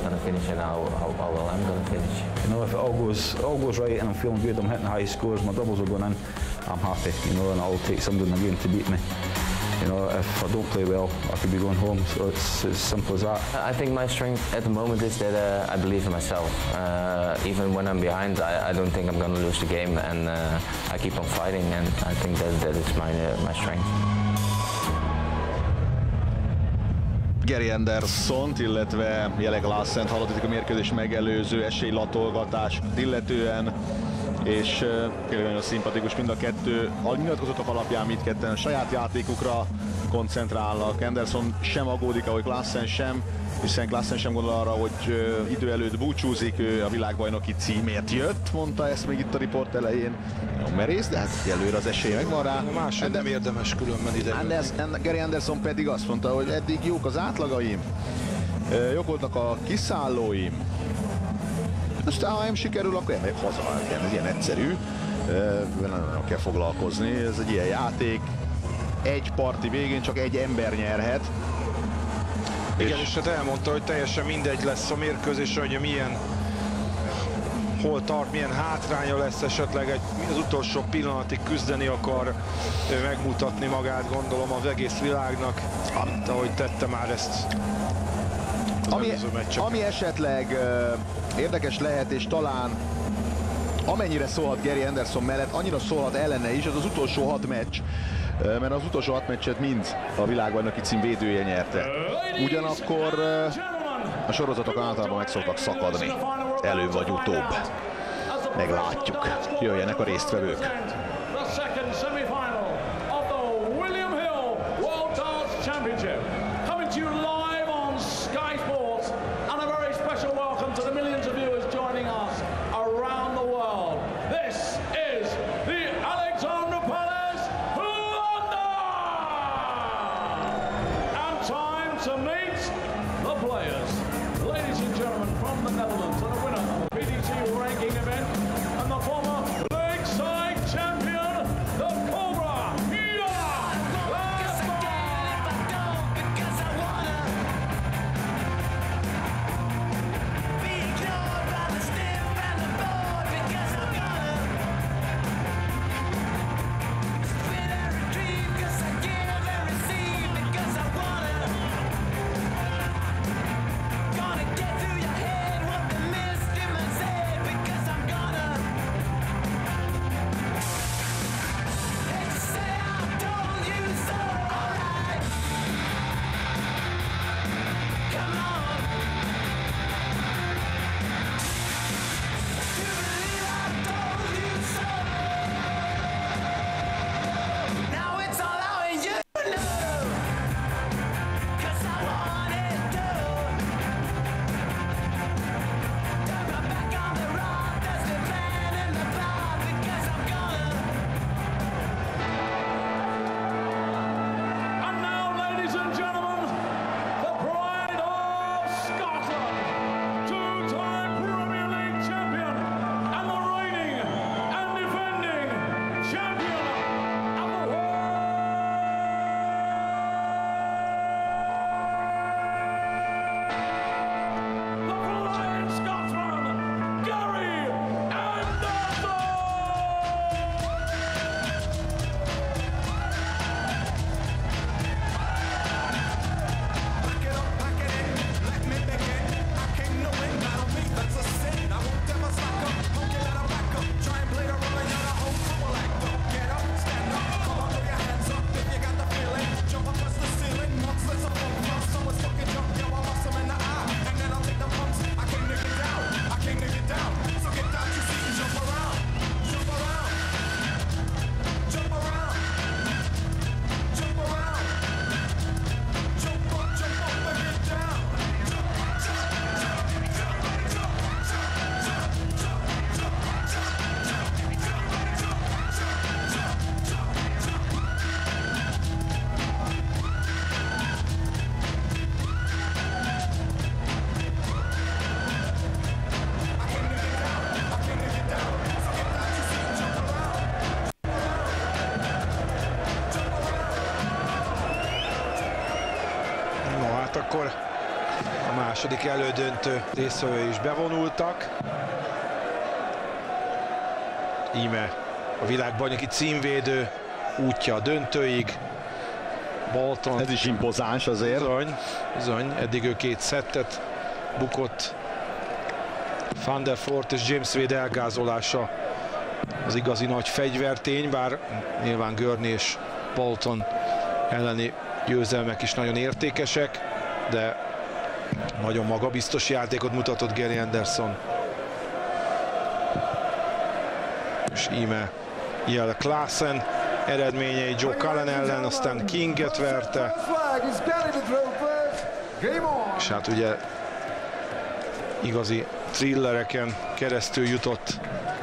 going to finish and how well I'm going to finish. You know, if it all goes right and I'm feeling good, I'm hitting high scores, my doubles are going in, I'm happy, you know, and I'll take somebody in the game to beat me. You know, if I don't play well, I could be going home, so it's as simple as that. I think my strength at the moment is that I believe in myself. Even when I'm behind, I don't think I'm going to lose the game, and I keep on fighting, and I think that is my strength. Gary Andersont, illetve Jelle Klassent hallottuk a mérkőzés megelőző esélylatolgatást illetően, és tényleg nagyon szimpatikus mind a kettő. A nyilatkozatok alapján mindketten a saját játékukra koncentrálnak. Anderson sem aggódik, ahogy Klassen sem, hiszen Klassen sem gondol arra, hogy idő előtt búcsúzik, ő a világbajnoki címért jött, mondta ezt még itt a riport elején. Nagyon merész, de hát előre az esélye megvan rá. Máshogy nem érdemes különben ide. Gary Anderson pedig azt mondta, hogy eddig jók az átlagaim, jók voltak a kiszállóim. Aztán ha nem sikerül, akkor elmegyek haza. Ez ilyen egyszerű, nem kell foglalkozni, ez egy ilyen játék. Egy parti végén csak egy ember nyerhet. Igen, és hát elmondta, hogy teljesen mindegy lesz a mérkőzésre, hogy milyen, hol tart, milyen hátránya lesz esetleg, az utolsó pillanatig küzdeni akar, megmutatni magát, gondolom, az egész világnak, ahogy tette már ezt. Ami esetleg érdekes lehet, és talán amennyire szólhat Gary Anderson mellett, annyira szólhat ellene is, az utolsó 6 meccs, mert az utolsó 6 meccset mind a világbajnoki cím védője nyerte. Ugyanakkor a sorozatok általában meg szoktak szakadni, előbb vagy utóbb. Meglátjuk, jöjjenek a résztvevők. To meet the players. Ladies and gentlemen, from the Netherlands, and a winner of the PDC ranking event, and the former Lakeside champion, the Cobra. Akkor A második elődöntő résztvevői is bevonultak. Íme a világbajnoki címvédő útja a döntőig. Bolton. Ez is impozáns azért. Bizony, eddig ő 2 szettet bukott. Van der Voort és James Wade elgázolása az igazi nagy fegyvertény, bár nyilván Gurney és Bolton elleni győzelmek is nagyon értékesek, de nagyon magabiztos játékot mutatott Gary Anderson. És íme Jelle Klaasen eredményei Joe Cullen ellen, aztán Kinget verte. És hát ugye igazi thrillereken keresztül jutott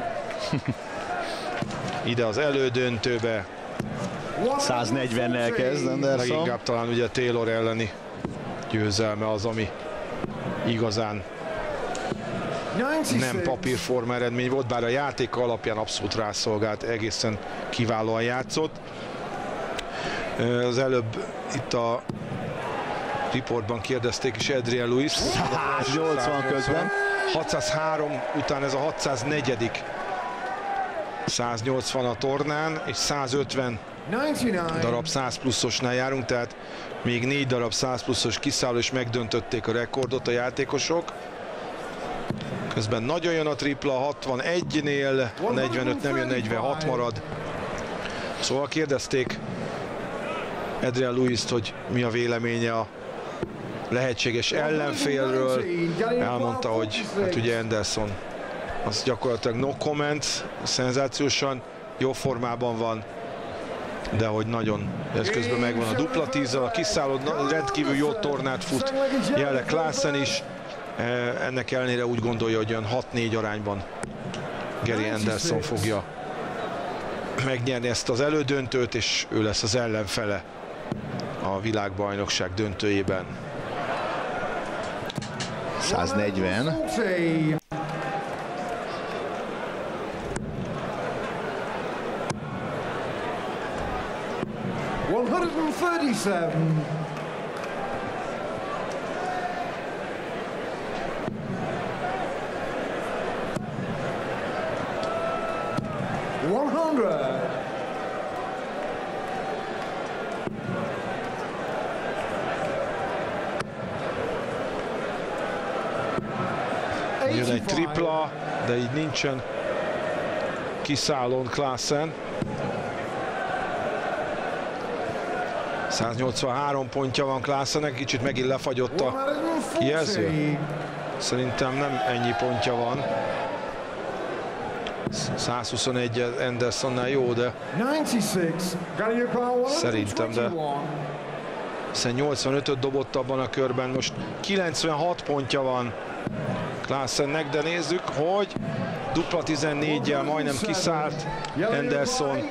ide az elődöntőbe. 140-nel kezd Anderson. Leginkább talán ugye Taylor elleni győzelme az, ami igazán nem papírforma eredmény volt, bár a játék alapján abszolút rászolgált, egészen kiválóan játszott. Az előbb itt a riportban kérdezték is Adrian Lewis. 180 közben. 603 után ez a 604. 180 a tornán, és 150 darab 100 pluszosnál járunk, tehát még 4 darab 100 pluszos kiszálló, és megdöntötték a rekordot a játékosok. Közben nagyon jön a tripla, 61-nél, 45 nem jön, 46 marad. Szóval kérdezték Adrian Lewist, hogy mi a véleménye a lehetséges ellenfélről. Elmondta, hogy hát ugye Anderson az gyakorlatilag no comment, szenzációsan jó formában van, de hogy nagyon, ez közben megvan a dupla 10-zal, a kiszálló rendkívül jó tornát fut Jelle Klaasen is. Ennek ellenére úgy gondolja, hogy olyan 6-4 arányban Gary Anderson fogja megnyerni ezt az elődöntőt, és ő lesz az ellenfele a világbajnokság döntőjében. 140. Jön egy tripla, de így nincsen kiszállón Klaasen. 183 pontja van Klaasennek, kicsit megint lefagyott a kijelző. Szerintem nem ennyi pontja van. 121 Andersonnál jó, de szerintem, de hiszen 85-öt dobott abban a körben, most 96 pontja van Klaasennek, de nézzük, hogy dupla 14-jel majdnem kiszállt Anderson.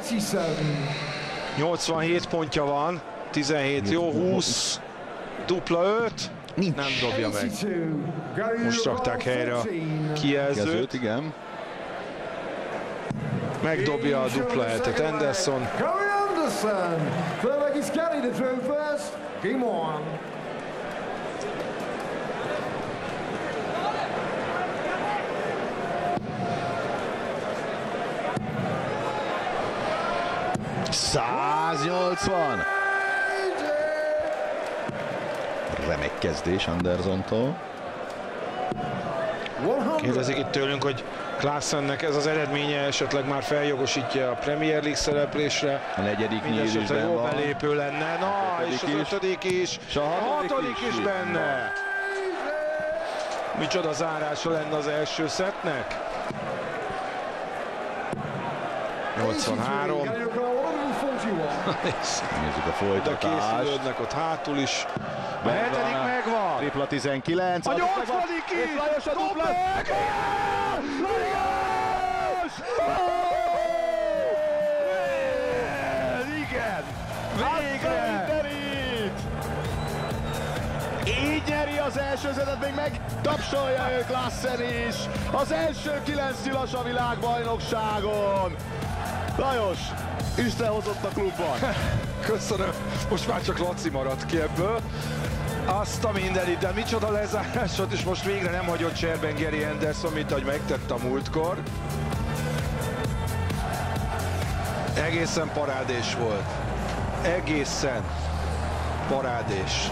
87 pontja van, 17 jó, 20, dupla 5, nem dobja meg. Most rakták helyre a kijelzőt. Igen. Megdobja a dupla 7-et Anderson. Remek kezdés Andersontól. Kérdezik itt tőlünk, hogy Klaasennek ez az eredménye esetleg már feljogosítja a Premier League szereplésre. A negyedik Mindenesetre nyílésben jó van. belépő lenne. Na, és az ötödik is. És a hatodik is benne. Micsoda zárása lenne az első szettnek. 83. Nézzük a De folytatást. készülődnek ott hátul is. A hetedik megvan. Tripla 19. A nyolcadik is. Lajos a dupla. Igen. Végre! Így nyeri az első zetet, még megtapsolja ő Klaasen is. Az első 9 nyilas a világbajnokságon. Lajos, Isten hozott a klubban. Köszönöm. Most már csak Laci maradt ki ebből. Azt a mindenit, de micsoda lezárásod, és most végre nem hagyott cserben Gary Anderson, mint ahogy megtette a múltkor. Egészen parádés volt. Egészen parádés.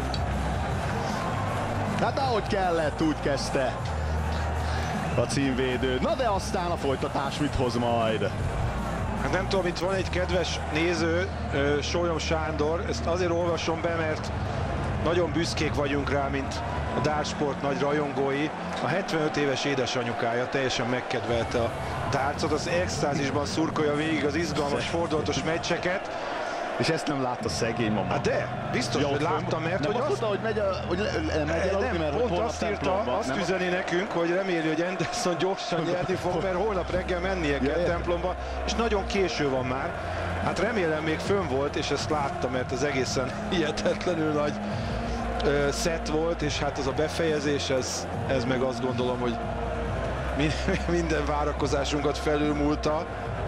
Hát ahogy kellett, úgy kezdte a címvédő. Na de aztán a folytatás mit hoz majd? Hát nem tudom, itt van egy kedves néző, Sólyom Sándor, ezt azért olvasom be, mert nagyon büszkék vagyunk rá, mint a dártsport nagy rajongói. A 75 éves édesanyukája teljesen megkedvelte a dárcot, az extázisban szurkolja végig az izgalmas, fordulatos meccseket. És ezt nem látta szegény mama. Hát de, biztos, hogy látta, mert hogy azt hogy megy pont azt írta, azt üzeni nekünk, hogy reméli, hogy Anderson gyorsan nyerni fog, mert holnap reggel mennie kell templomba, és nagyon késő van már. Hát remélem még fönn volt, és ezt látta, mert ez egészen hihetetlenül nagy szett volt, és hát az a befejezés, ez meg azt gondolom, hogy minden várakozásunkat felülmúlta.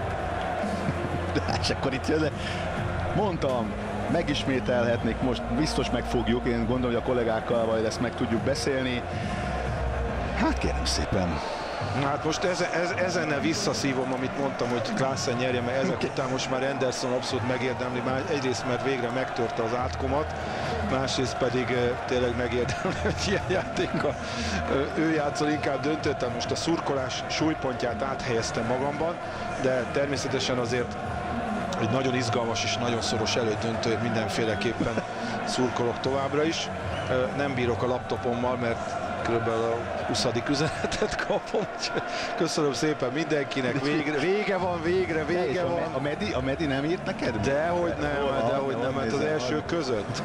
És akkor itt jön, mondtam, megismételhetnék, most biztos megfogjuk, én gondolom, hogy a kollégákkal majd ezt meg tudjuk beszélni. Hát kérem szépen. Hát most ezennel visszaszívom, amit mondtam, hogy Klaassen nyerje, mert ezek után most már Anderson abszolút megérdemli, már egyrészt mert végre megtörte az átkomat, másrészt pedig tényleg megérdemli, hogy ilyen játékkal ő játszol inkább döntőt, most a szurkolás súlypontját áthelyeztem magamban, de természetesen azért egy nagyon izgalmas és nagyon szoros elődöntő, mindenféleképpen szurkolok továbbra is. Nem bírok a laptopommal, mert körülbelül a 20. üzenetet kapom. Köszönöm szépen mindenkinek, vége van, végre van. A Medi nem írt neked? Dehogy nem, hát az első között.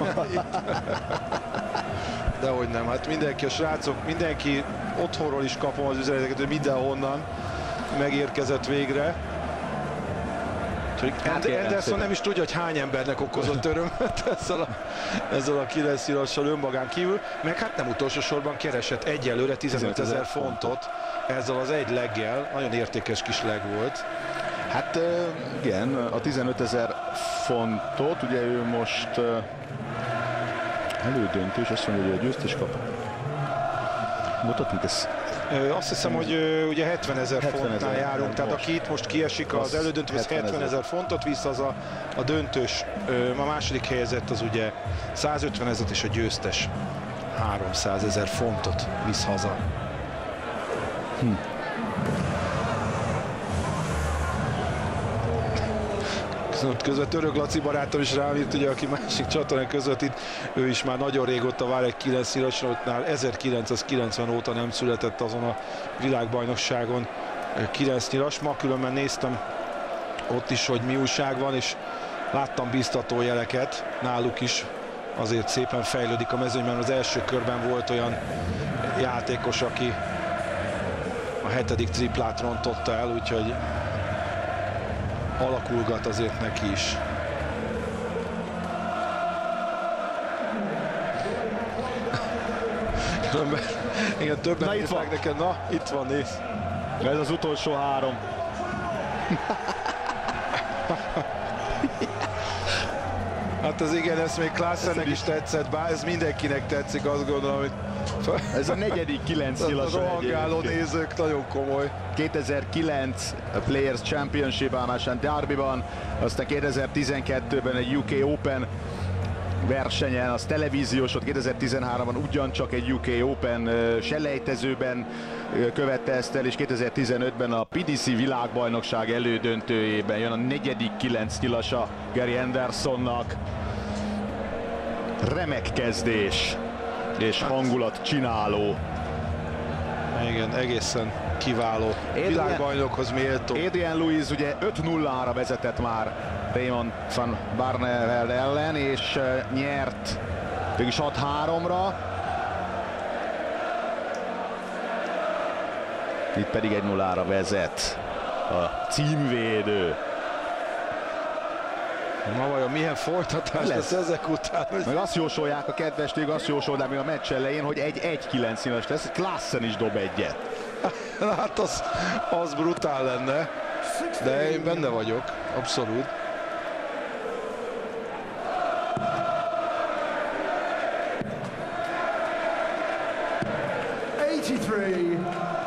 Dehogy nem, hát mindenki, a srácok, mindenki otthonról is kapom az üzeneteket, hogy mindenhonnan megérkezett végre. Anderson nem is tudja, hogy hány embernek okozott örömet ezzel a 9 nyilassal önmagán kívül, meg hát nem utolsó sorban keresett egyelőre 15 000 fontot ezzel az egy leggel, nagyon értékes kis leg volt. Hát igen, a 15 000 fontot, ugye ő most elődöntő, és azt mondja, hogy a győztes kap. Mutatni ezt? Azt hiszem, hogy ugye 70 000 fontnál járunk, tehát aki itt most kiesik az elődöntőhöz 70 000 fontot visz, az a döntős, a második helyezett az ugye 150 000 és a győztes 300 000 fontot visz haza. Közben Török Laci barátom is rám írt, ugye, aki másik csatornán közvetít, ő is már nagyon régóta vár egy 9 nyilasnál, 1990 óta nem született azon a világbajnokságon 9 nyilas. Ma különben néztem ott is, hogy mi újság van, és láttam biztató jeleket náluk is. Azért szépen fejlődik a mezőnyben, az első körben volt olyan játékos, aki a 7. triplát rontotta el, úgyhogy alakulgat azért neki is. Igen, többen írták nekem, na, itt van, nézd. Ez az utolsó 3. Hát ez igen, ez még Klaassennek is tetszett, bár ez mindenkinek tetszik, azt gondolom, hogy ez a 4. 9 nyilas. A rohangáló nézők, nagyon komoly. 2009 Players Championship állásán Derbyban, aztán 2012-ben egy UK Open versenyen, az televíziós, ott 2013-ban ugyancsak egy UK Open selejtezőben követte ezt el, és 2015-ben a PDC világbajnokság elődöntőjében jön a 4. 9 nyilasa Gary Andersonnak. Remek kezdés és hangulat csináló. Igen, egészen kiváló. Világbajnokhoz méltó. Adrian Lewis ugye 5-0-ra vezetett már Raymond van Barneveld ellen, és nyert mégis 6-3-ra. Itt pedig 1-0-ra vezet a címvédő. Na vajon milyen folytatás lesz ezek után? Meg azt jósolják a kedvesték, azt jósolják még a meccs elején, hogy 1-9 nyilas lesz, Klaassen is dob egyet. Hát az brutál lenne, de én benne vagyok, abszolút. 183.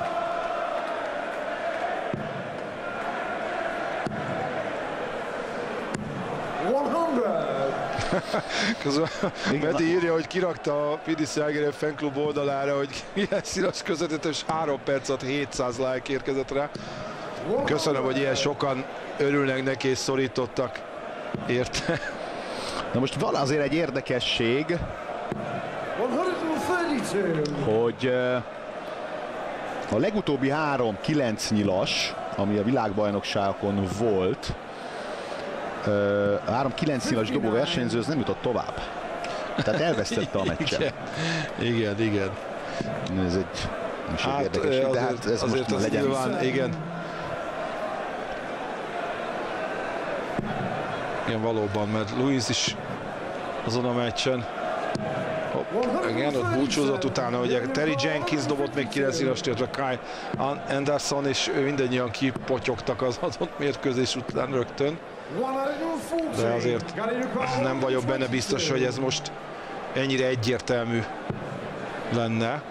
Közben Meti írja, hogy kirakta a PDC Zágráb fanklub oldalára, hogy ilyen színes közvetítés 3 perc alatt 700 like érkezett rá. Köszönöm, hogy ilyen sokan örülnek neki és szorítottak érte. Na most van azért egy érdekesség, hogy a legutóbbi 3 9 nyilas, ami a világbajnokságokon volt, 3 9 nyilas dobó versenyző, az nem jutott tovább. Tehát elvesztette a meccset. Igen. Ez egy érdekesség, de hát ez azért most legyen. Nyilván, igen, valóban, mert Louis is azon a meccsen. Igen, ott búcsúzott utána, ugye Terry Jenkins dobott még 9 nyilast, illetve Kyle Anderson, és mindannyian kipotyogtak az adott mérkőzés után rögtön. De azért nem vagyok benne biztos, hogy ez most ennyire egyértelmű lenne.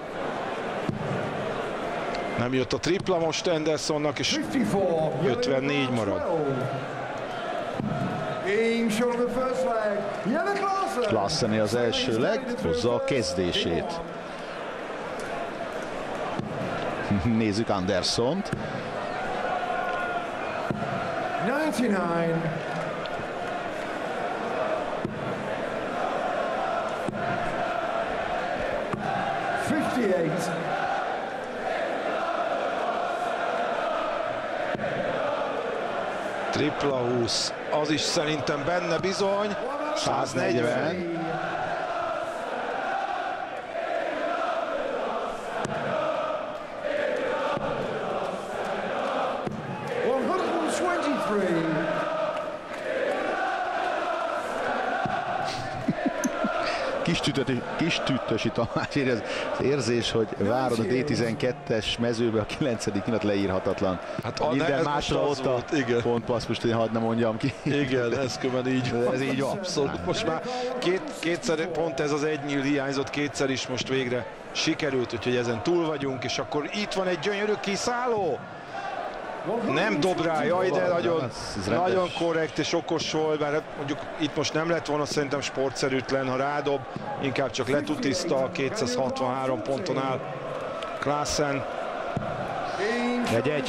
Nem jött a tripla most Andersonnak, és 54 marad. Klaassen az első leg, hozza a kezdését. Nézzük Andersont. 99. Tripla 20, az is szerintem benne bizony. 140. Kis tüttösi Tamás, az érzés, hogy várod a D12-es mezőbe a 9. nyilat leírhatatlan. Hát minden másra ott a pontpassz, most én hadd ne mondjam ki. Igen, ez köven így van. Ez így van. Abszolút. Most már kétszer, pont ez az egy nyíl hiányzott, kétszer is most végre sikerült, úgyhogy ezen túl vagyunk, és akkor itt van egy gyönyörű kiszálló. Nem dob rá, jaj, de nagyon korrekt és okos volt, bár mondjuk itt most nem lett volna szerintem sportszerűtlen, ha rádob, inkább csak letutiszta, 263 ponton áll Klaassen. 1-1.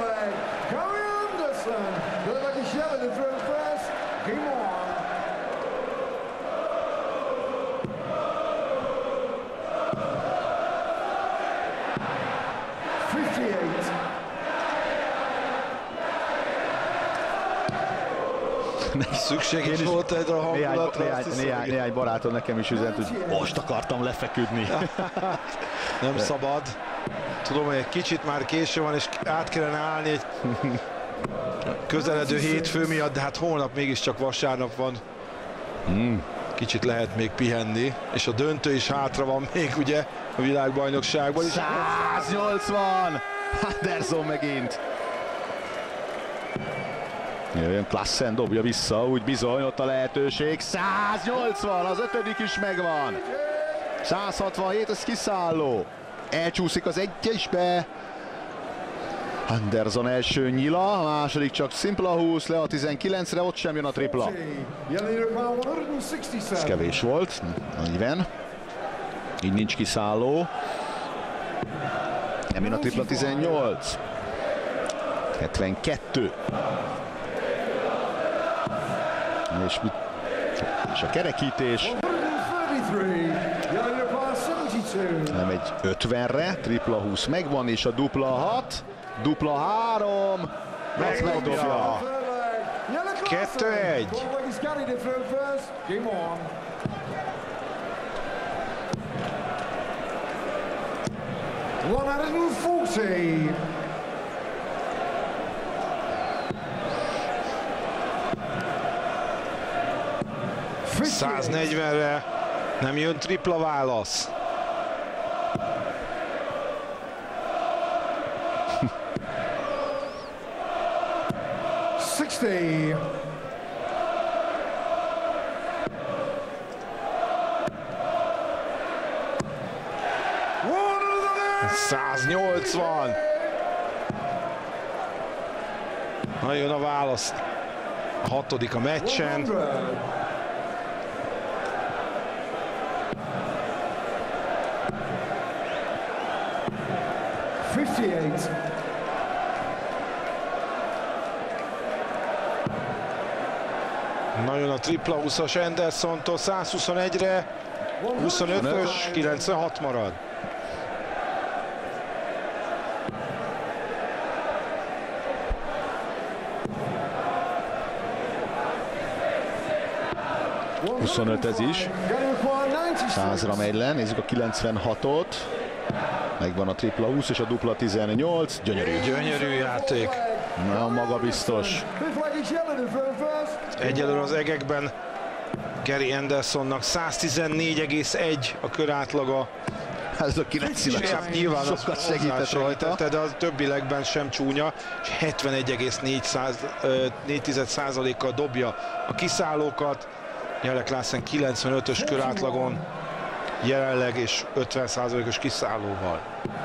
Szükség is volt egy a hangulatra. Néhány barátom nekem is üzent, hogy most akartam lefeküdni. Nem szabad. Tudom, hogy egy kicsit már késő van, és át kellene állni egy közeledő hétfő miatt, de hát holnap mégiscsak vasárnap van. Kicsit lehet még pihenni, és a döntő is hátra van még ugye a világbajnokságban is. 180! Anderson megint. Jön Klaassen, dobja vissza, úgy bizony, ott a lehetőség. 180, az 5. is megvan. 167, ez kiszálló. Elcsúszik az egyesbe. Anderson első nyila, a második csak szimpla 20, le a 19-re, ott sem jön a tripla. Ez kevés volt, 40. Így nincs kiszálló. Nem jön a tripla 18. 72. És a kerekítés nem egy 50-re, tripla 20 megvan, és a dupla 6, dupla 3, megdobja. 2-1. ...140-re nem jön tripla válasz. 180. Na, jön a válasz. A 6. a meccsen. Nagyon a tripla 20-as Andersontól 121-re, 25-ös, 96 marad. Ez is. 100-ra megy le, nézzük a 96-ot. Megvan a tripla 20 és a dupla 18. Gyönyörű. Gyönyörű játék. Nagyon magabiztos. Egyelőre az egekben Gary Andersonnak 114,1 a körátlaga. Ez a 9 Nyilván sokat segített rajta. De a többi legben sem csúnya, és 71,4%-kal dobja a kiszállókat. Jelle Klaassen 95-ös körátlagon jelenleg, és 50%-os kiszállóval.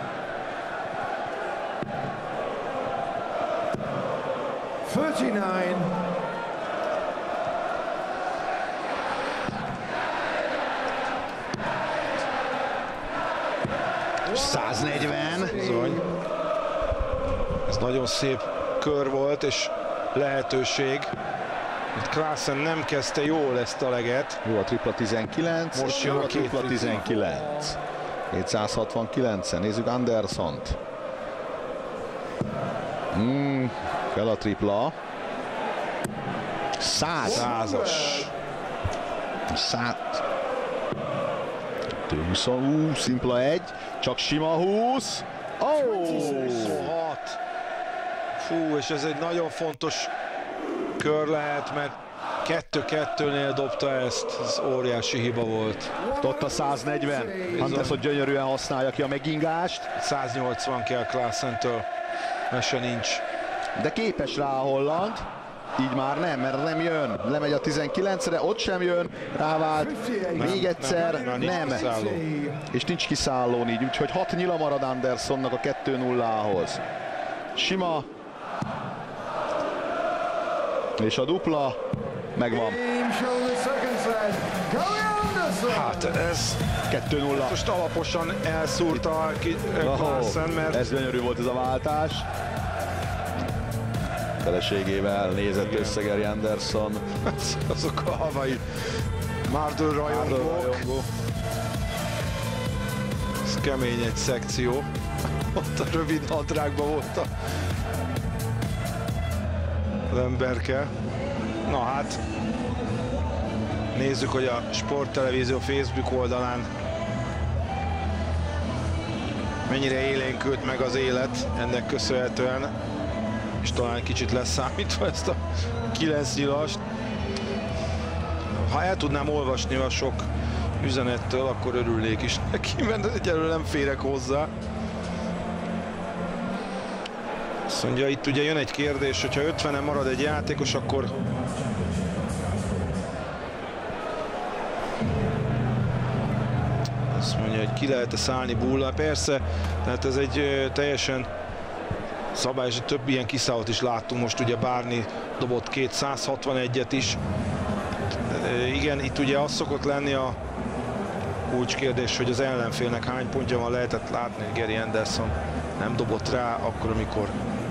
Bizony. Ez nagyon szép kör volt, és lehetőség. Itt Klaassen nem kezdte jól ezt a leget. Jó a tripla 19, most jön a tripla 19. 269-en, nézzük Andersont. Kell a tripla. 100-as. 20, szimpla 1, csak sima 20. Oh! 26. Fú, és ez egy nagyon fontos kör lehet, mert 2-2-nél dobta ezt, ez óriási hiba volt. Ott a 140, Anderson gyönyörűen használja ki a megingást. 180 kell Klaassentől, mese nincs. De képes rá a holland, így már nem, mert nem jön. Lemegy a 19-re, ott sem jön, rávált, még egyszer, nem. És nincs kiszállón így, úgyhogy 6 nyila marad Andersonnak a 2-0-hoz. Sima. És a dupla megvan. Hát ez 2-0. most alaposan elszúrta Klaassen, mert ez gyönyörű volt ez a váltás. Feleségével nézett össze Gary Anderson. azok a havai Mardell rajongók. Ez kemény egy szekció. Ott a rövid nadrágban volt az emberke. Na hát, nézzük, hogy a Sporttelevízió Facebook oldalán mennyire élénkült meg az élet ennek köszönhetően, és talán kicsit leszámítva ezt a 9 nyilast. Ha el tudnám olvasni a sok üzenettől, akkor örülnék is neki, mert egyelőre nem férek hozzá. Azt mondja, itt ugye jön egy kérdés, hogyha 50-en marad egy játékos, akkor azt mondja, hogy ki lehet-e szállni Bullal. Persze, tehát ez egy teljesen szabályos, több ilyen kiszállót is láttunk, most ugye Barney dobott 261-et is. Igen, itt ugye az szokott lenni a kulcskérdés, hogy az ellenfélnek hány pontja van, lehetett látni, hogy Gary Anderson nem dobott rá akkor, amikor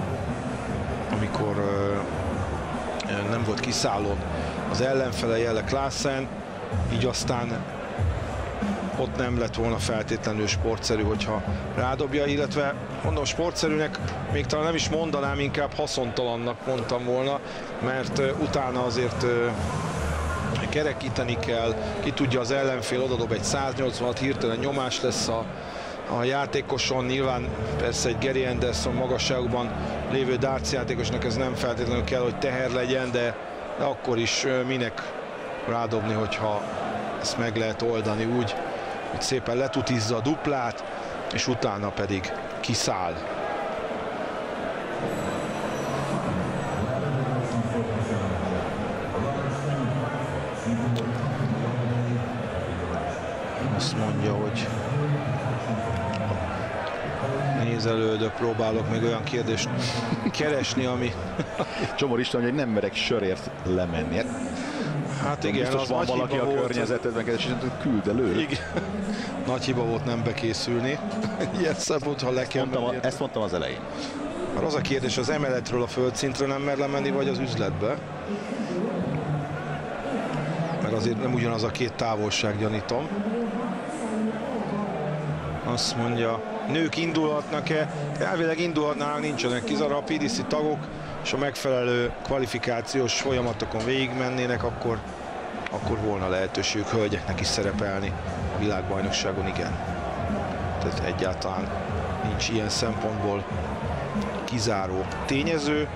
nem volt kiszállón az ellenfele, Jelle Klaassen, így aztán ott nem lett volna feltétlenül sportszerű, hogyha rádobja, illetve mondom, sportszerűnek még talán nem is mondanám, inkább haszontalannak mondtam volna, mert utána azért kerekíteni kell, ki tudja, az ellenfél odadob egy 180-at, hirtelen nyomás lesz a játékoson, nyilván persze egy Gary Anderson magasságban lévő darts játékosnak ez nem feltétlenül kell, hogy teher legyen, de akkor is minek rádobni, hogyha ezt meg lehet oldani úgy, hogy szépen letutizza a duplát, és utána pedig kiszáll. Azt mondja, hogy nézelődök, próbálok még olyan kérdést keresni, ami... Csomor István, hogy nem merek sörért lemenni. Hát igen, biztos az van nagy valaki hiba a volt. környezetedben, és küld elő. Igen. Nagy hiba volt nem bekészülni. Ilyen szabad, ha le kell menni. Ezt mondtam az elején. Már az a kérdés, az emeletről a földszintre nem mer lemenni, vagy az üzletbe? Mert azért nem ugyanaz a két távolság, gyanítom. Azt mondja, nők indulhatnak-e? Elvileg indulhatnának, nincsenek kizárólag a PDC tagok, és a megfelelő kvalifikációs folyamatokon végigmennének, akkor volna lehetőségük hölgyeknek is szerepelni a világbajnokságon, igen. Tehát egyáltalán nincs ilyen szempontból kizáró tényező.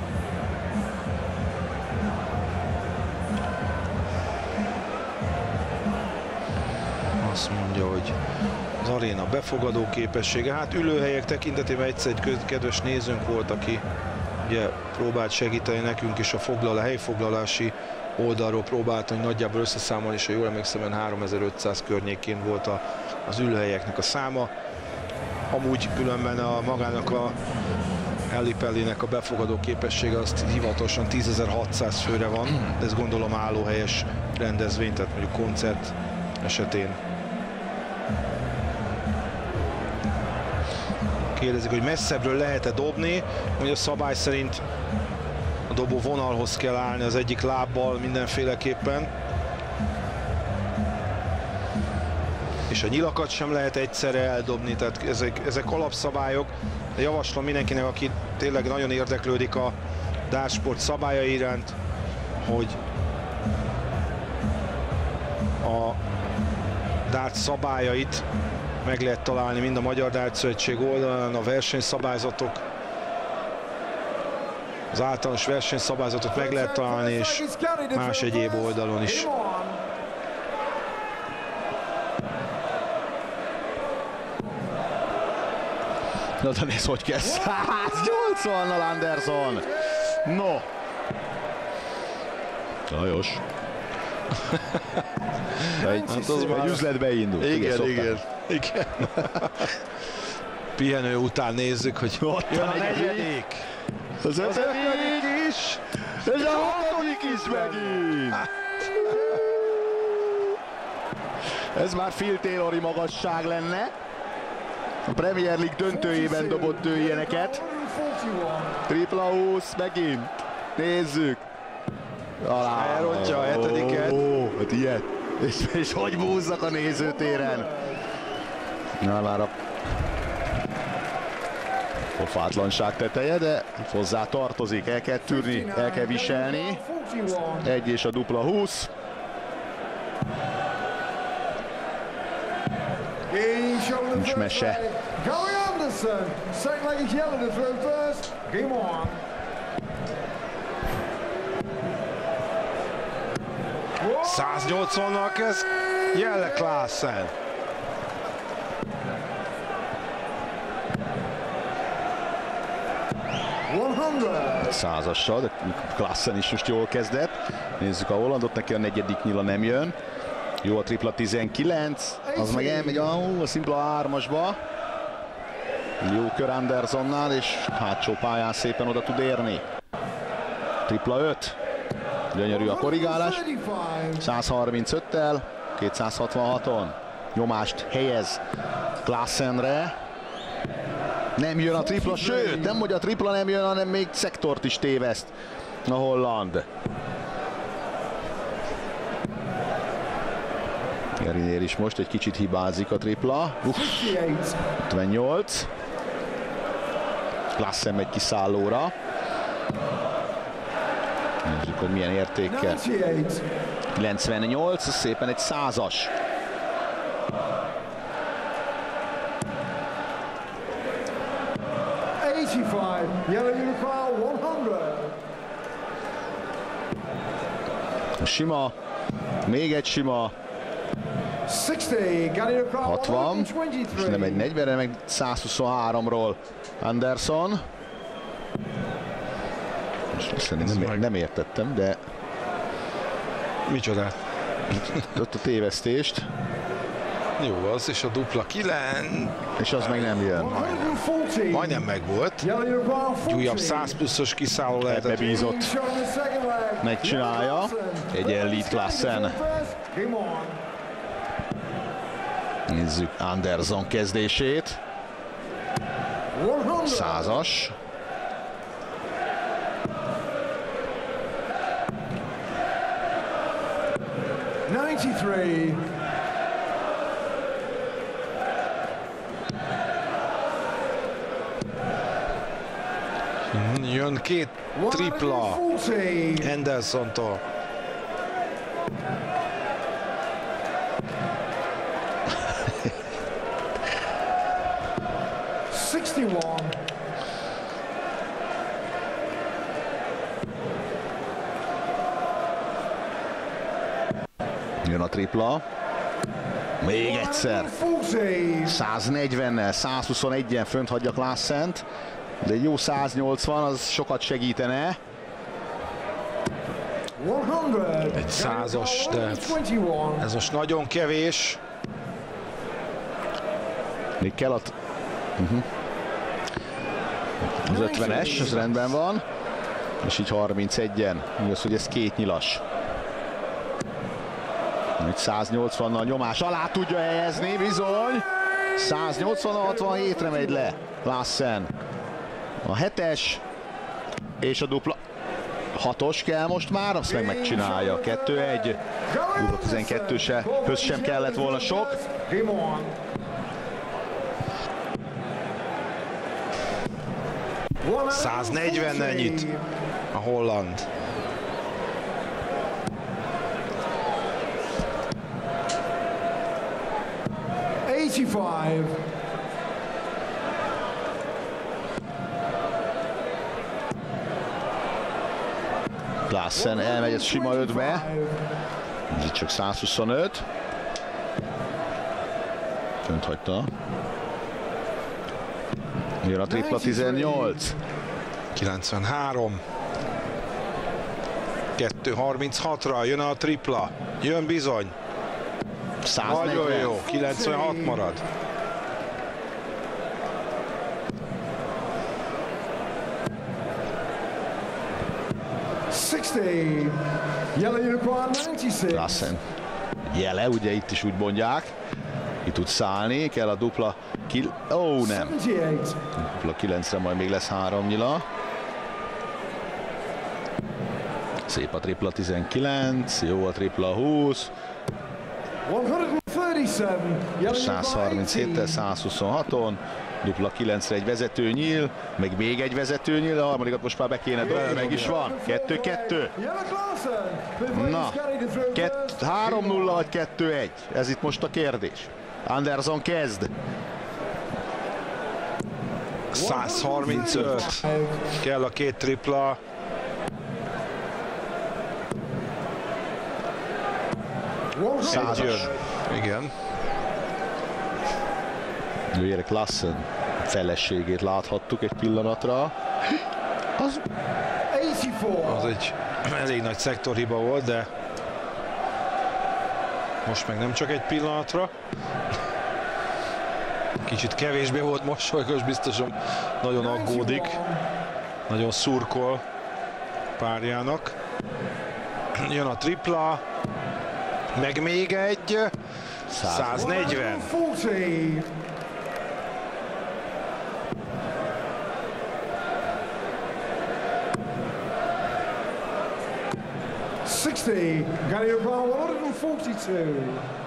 Azt mondja, hogy az aréna befogadó képessége. Hát ülőhelyek tekintetében egyszer egy kedves nézőnk volt, aki ugye próbált segíteni nekünk, és a helyfoglalási oldalról próbáltam, hogy nagyjából összeszámolni, és ha jól emlékszem, 3500 környékén volt az ülőhelyeknek a száma. Amúgy különben magának a Ellie Pellinek a befogadó képessége az hivatalosan 10.600 főre van, de ez gondolom állóhelyes rendezvény, tehát mondjuk koncert esetén. Kérdezik, hogy messzebbről lehet-e dobni, hogy a szabály szerint a dobó vonalhoz kell állni az egyik lábbal mindenféleképpen. És a nyilakat sem lehet egyszerre eldobni, tehát ezek alapszabályok. De javaslom mindenkinek, aki tényleg nagyon érdeklődik a dartsport szabályai iránt, hogy a dart szabályait meg lehet találni mind a Magyar Dart Szövetség oldalán, a versenyszabályzatok, az általános versenyszabályzatot meg lehet találni, és más egyéb oldalon is. Na de nézd, hogy kezd. 180-nal Anderson. No. Lajos. Egy üzletbe indul. Igen. Pihenő után nézzük, hogy ott jön a negyedik. Az ötödik is. És a hatodik is megint. Ez már Phil Taylori magasság lenne. A Premier League döntőjében dobott ő ilyeneket. Tripla 20 megint. Nézzük. Elrontja a hetediket. Hát ilyet. És hogy búzzak a nézőtéren. Na már a pofátlanság teteje, de hozzá tartozik. El kell tűrni, el kell viselni. Egy és a dupla 20. Nincs mese. 180-nal kezd Jelle Klaassen. Százassal, de Klaassen is most jól kezdett. Nézzük a hollandot, neki a negyedik nyila nem jön. Jó a tripla 19, az meg elmegy a szimpla 3-asba. Jó kör Andersonnál, és hátsó pályán szépen oda tud érni. Tripla 5. Gyönyörű a korrigálás. 135-tel, 266-on. Nyomást helyez Klaassenre. Nem jön a tripla, sőt, nem hogy a tripla nem jön, hanem még szektort is téveszt a holland. Gerinél is most egy kicsit hibázik a tripla. 58. Klaassen megy kiszállóra. Nézzük, hogy milyen értékkel. 98, szépen egy 100-as. Sima, még egy sima. 60, és nem egy 40-re, meg 123-ról Anderson. Nem értettem, de... Micsodát? Ott a tévesztést. Jó, az és a dupla 9. És az meg nem jön. Majdnem megvolt. Egy újabb 100 pluszos kiszálló lehetett. Ebbe bízott. Megcsinálja. Egy Elite Klassen. Nézzük Anderson kezdését. 100-as. Jön két tripla Andersontól. Jön a tripla. Még egyszer. 140-nel, 121-en fönt hagyja Klassent. De egy jó 180, az sokat segítene. Egy 100-as, de ez most nagyon kevés. Még kell az 50-es, ez rendben van. És így 31-en. Igaz, hogy ez két nyilas. Itt 180-nal nyomás alá tudja helyezni, bizony. 180-67-re megy le Klassen. A 7-es és a dupla 6-os kell most már, azt meg megcsinálja. 2-1. Dupla 12-se, köz sem kellett volna sok. 140-nel nyit a holland. Klassen elmegy egy sima 5-be. Ez itt csak 125. Fönt hagyta. Jön a tripla 18. 93. 2.36-ra jön a tripla. Jön bizony. 140. Nagyon jó. 96 marad. Klassen jele, ugye itt is úgy mondják. Ki tud szállni, kell a dupla nem. Dupla 9-re majd még lesz 3 nyila. Szép a tripla 19, jó a tripla 20. 137-tel 126-on. Dupla 9-re egy vezető nyíl, meg még egy vezető nyíl, a harmadikat most már be kéne dobni, meg is van. 2-2. Na, 3-0 vagy 2-1? Ez itt most a kérdés. Anderson kezd. 135. Kell a két tripla. Százas. Igen. Jöjjére Klassen feleségét láthattuk egy pillanatra. Az egy elég nagy szektorhiba volt, de most meg nem csak egy pillanatra. Kicsit kevésbé volt mosolygós, biztosan nagyon aggódik. Nagyon szurkol párjának. Jön a tripla. Meg még egy. 140. Gary O'Brien 142.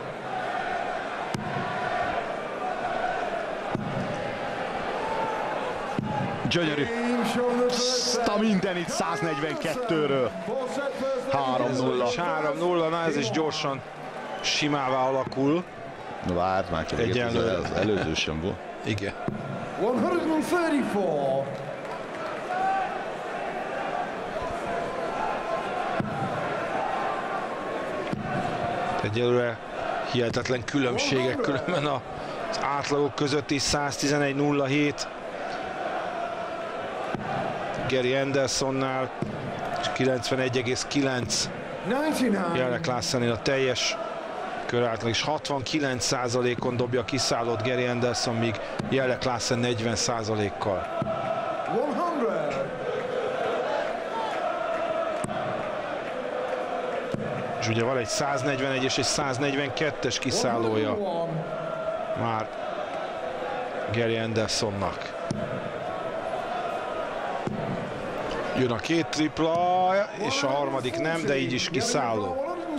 Gyönyörű. Sta minden itt 142-ről. 3-0. 3-0, na ez is gyorsan simává alakul. Na várj, már csak az előző sem volt. Igen. 134. Egyelőre hihetetlen különbségek különben az átlagok között is. 111.07 Gary Andersonnál, és 91,9 jelenleg Klassennél a teljes körátlag, és 69%-on dobja kiszállott Gary Anderson, míg Jelle Klaassen 40%-kal. És ugye van egy 141 és egy 142-es kiszállója már Gary Andersonnak. Jön a két tripla, és a harmadik nem, de így is kiszálló.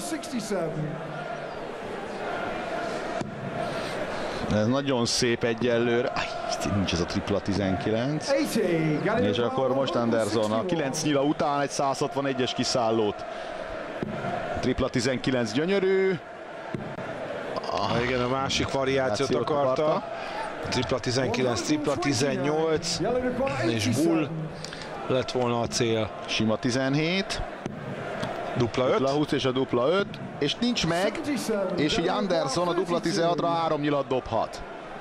Ez nagyon szép egyelőre. Nincs ez a tripla 19. És akkor most Anderson a 9 nyila után egy 161-es kiszállót. Tripla 19 gyönyörű. Igen, a másik variációt akarta. Tripla 19, tripla 18 és bull lett volna a cél. Sima 17. Dupla 5. Dupla 20 és a dupla 5. És nincs meg, és így Anderson a dupla 16-ra 3 nyilat dobhat.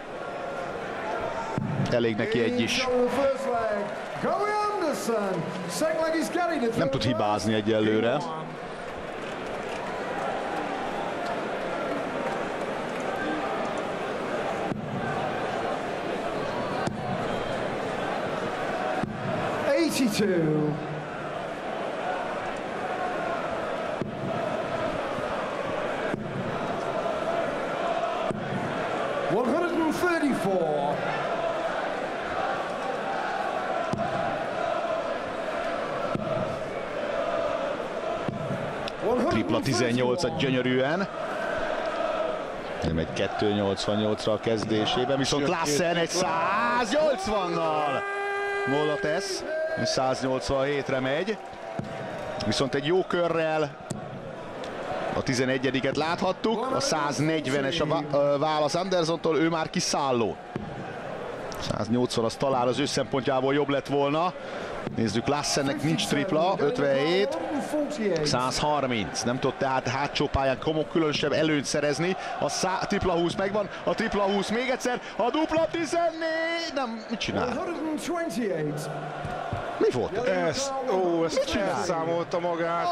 Elég neki egy is. Nem tud hibázni egyelőre. Tripla 18-at gyönyörűen. Nem egy 2.88-ra a kezdésében, viszont Klaassen egy 180-nal módot tesz, 187-re megy, viszont egy jó körrel a 11-et láthattuk, a 140-es a válasz Andersontól, ő már kiszálló. 180 az talán az ő szempontjából jobb lett volna. Nézzük, Klaassennek nincs tripla, 57, 130. Nem tudott tehát hátsó pályán különösebb előnyt szerezni. A tripla 20 megvan, a tripla 20 még egyszer, a dupla 14. Nem, mit csinál? Mi volt? Ezt elszámolta magát.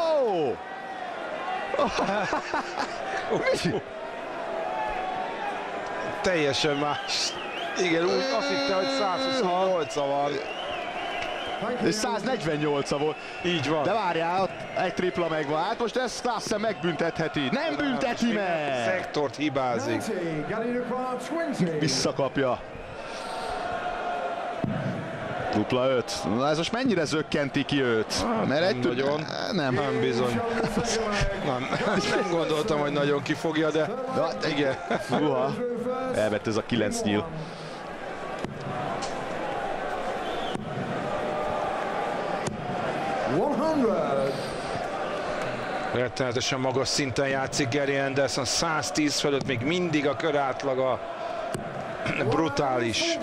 Teljesen más. Igen, úgy azt hitte, hogy 128-a van. És 148-a volt. Így van. De várjál, ott egy tripla megvan. Hát most ezt Klaassen megbüntetheti. Nem bünteti meg! Szektort hibázik. Visszakapja. Dupla 5. Na ez most mennyire zökkenti ki őt? Mert egy nagyon. Nem bizony. Nem gondoltam, hogy nagyon kifogja, de igen. Elvett ez a 9 nyíl. Rettenetesen magas szinten játszik Gary Anderson, 110 fölött még mindig a körátlaga. Brutális.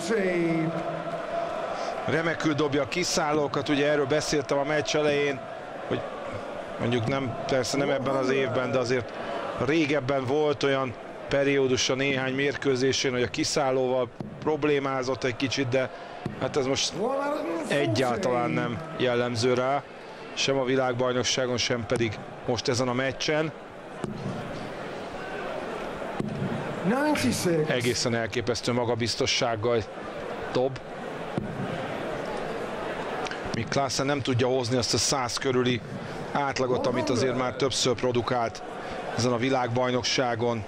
Remekül dobja a kiszállókat, ugye erről beszéltem a meccs elején, hogy mondjuk nem, persze nem ebben az évben, de azért régebben volt olyan periódus a néhány mérkőzésén, hogy a kiszállóval problémázott egy kicsit, de hát ez most egyáltalán nem jellemző rá, sem a világbajnokságon, sem pedig most ezen a meccsen. Egészen elképesztő magabiztossággal dob. Míg Klaassen nem tudja hozni azt a 100 körüli átlagot, amit azért már többször produkált ezen a világbajnokságon.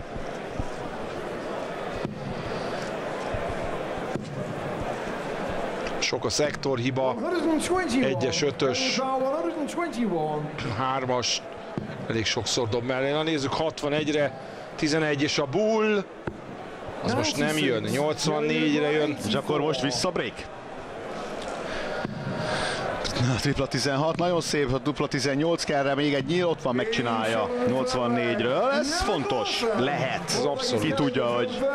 Sok a szektorhiba, 1-es, 5-ös, 3-as, elég sokszor dob mellé. Na nézzük, 61-re, 11 és a bull, az most nem jön, 84-re jön. És akkor most vissza break. A tripla 16, nagyon szép, a dupla 18 kell rá, még egy nyíl, ott van, megcsinálja 84-ről. Ez fontos, lehet. Abszolút. Ki tudja, hogy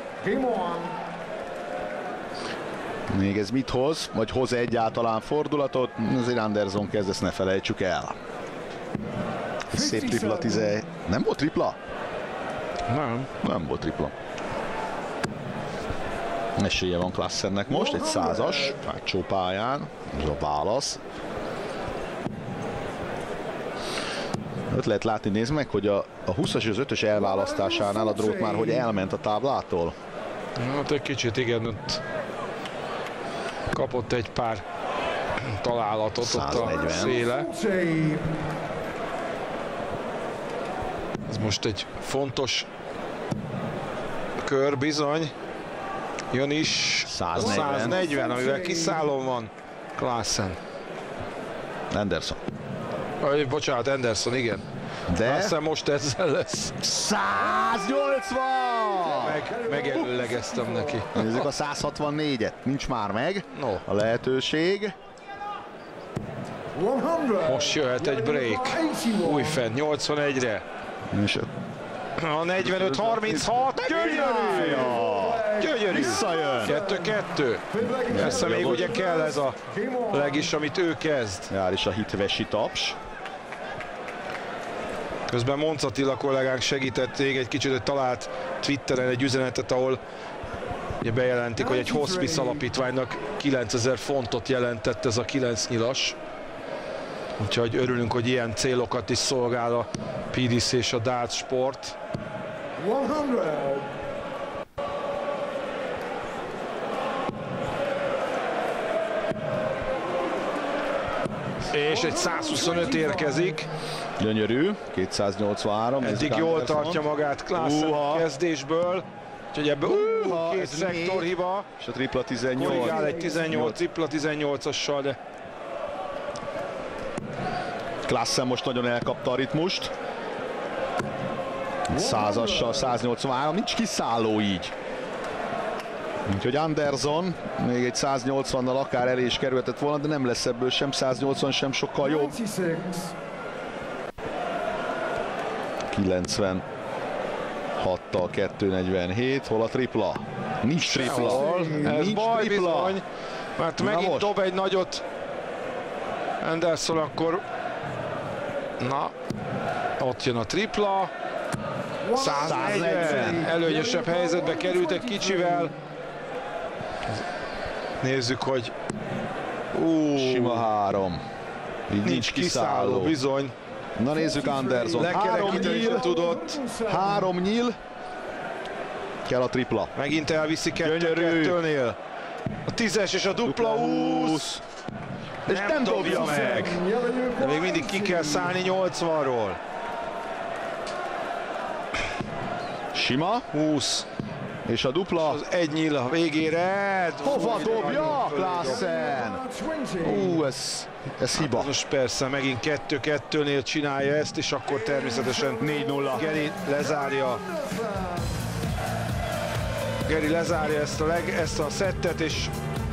még ez mit hoz, vagy hoz egyáltalán fordulatot. Azért Anderson kezd, ezt ne felejtsük el. Szép tripla 10. Nem volt tripla? Nem volt tripla. Esélye van Klaassennek most, egy 100-as, hátsó pályán, ez a válasz. Öt lehet látni, nézd meg, hogy a 20-as és az 5-ös elválasztásánál a drót már hogy elment a táblától. Hát egy kicsit igen, ott kapott egy pár találatot 140. ott a széle. Ez most egy fontos kör bizony. Jön is 140, amivel kiszállón van Klaassen. Anderson. Bocsánat, Anderson, igen. De Aztán most ezzel lesz. 180! Megelőlegeztem neki. Nézzük a 164-et, nincs már meg No. a lehetőség. Most jöhet egy break. Újfent 81-re. És A 45-36. Gyönyörű! Gyönyörű! visszajön! 2-2. Persze még ugye kell ez a leg is, amit ő kezd. Jár is a hitvesi taps. Közben Monc Attila kollégánk segített még egy kicsit, hogy talált Twitteren egy üzenetet, ahol ugye bejelentik, hogy egy hospice alapítványnak 9000 fontot jelentett ez a 9 nyilas. Úgyhogy örülünk, hogy ilyen célokat is szolgál a PDC és a darts sport. 100. És egy 125 érkezik. Gyönyörű, 283. Eddig jól tartja magát Klaassen kezdésből. Úgyhogy ebből két szektorhiba. És a tripla 18. Korrigál egy 18, tripla 18-assal, de Klaassen most nagyon elkapta a ritmust. 100-assal 183, nincs kiszálló így. Úgyhogy Anderson még egy 180-nal akár elé is kerülhetett volna, de nem lesz ebből sem 180, sem sokkal jobb. 96-tal 247, hol a tripla? Nincs tripla. ez Nincs baj tripla. bizony, mert megint dob egy nagyot Anderson, akkor na, ott jön a tripla. 140. Előnyösebb helyzetbe került egy kicsivel. Nézzük, hogy Sima 3. Így nincs kiszálló bizony. Na nézzük Anderson. 3 nyíl tudott. 3 nyíl. Kell a tripla. Megint elviszi 2-2-nél. A 10-es és a dupla 20. És nem dobja meg. De még mindig ki kell szállni 80-ról. Sima. 20. És a dupla. Az egy nyíl a végére. Hova dobja Klaassen? Ez hiba. Most persze megint 2-2-nél csinálja ezt, és akkor természetesen 4-0. Geri lezárja. Geri lezárja ezt a szettet, és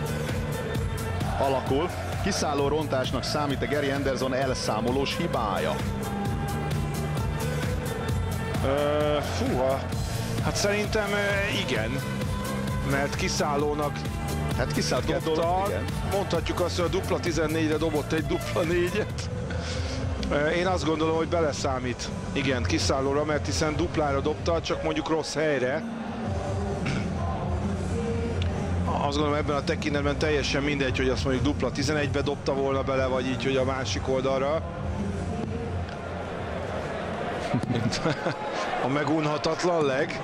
Alakul. Kiszálló rontásnak számít a Gary Anderson elszámolós hibája. fúha, hát szerintem igen, mert kiszállónak Hát kiszállt dobta, igen. Mondhatjuk azt, hogy a dupla 14-re dobott egy dupla 4-et. Én azt gondolom, hogy beleszámít. Igen, kiszállóra, mert hiszen duplára dobta, csak mondjuk rossz helyre. Azt gondolom, ebben a tekintetben teljesen mindegy, hogy azt mondjuk dupla 11-be dobta volna bele, vagy így, hogy a másik oldalra. A megunhatatlan leg.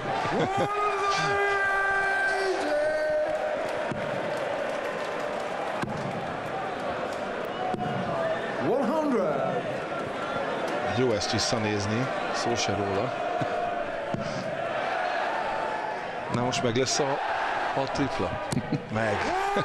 Jó ezt visszanézni, szó se róla. Na most meg lesz a tripla. Meg.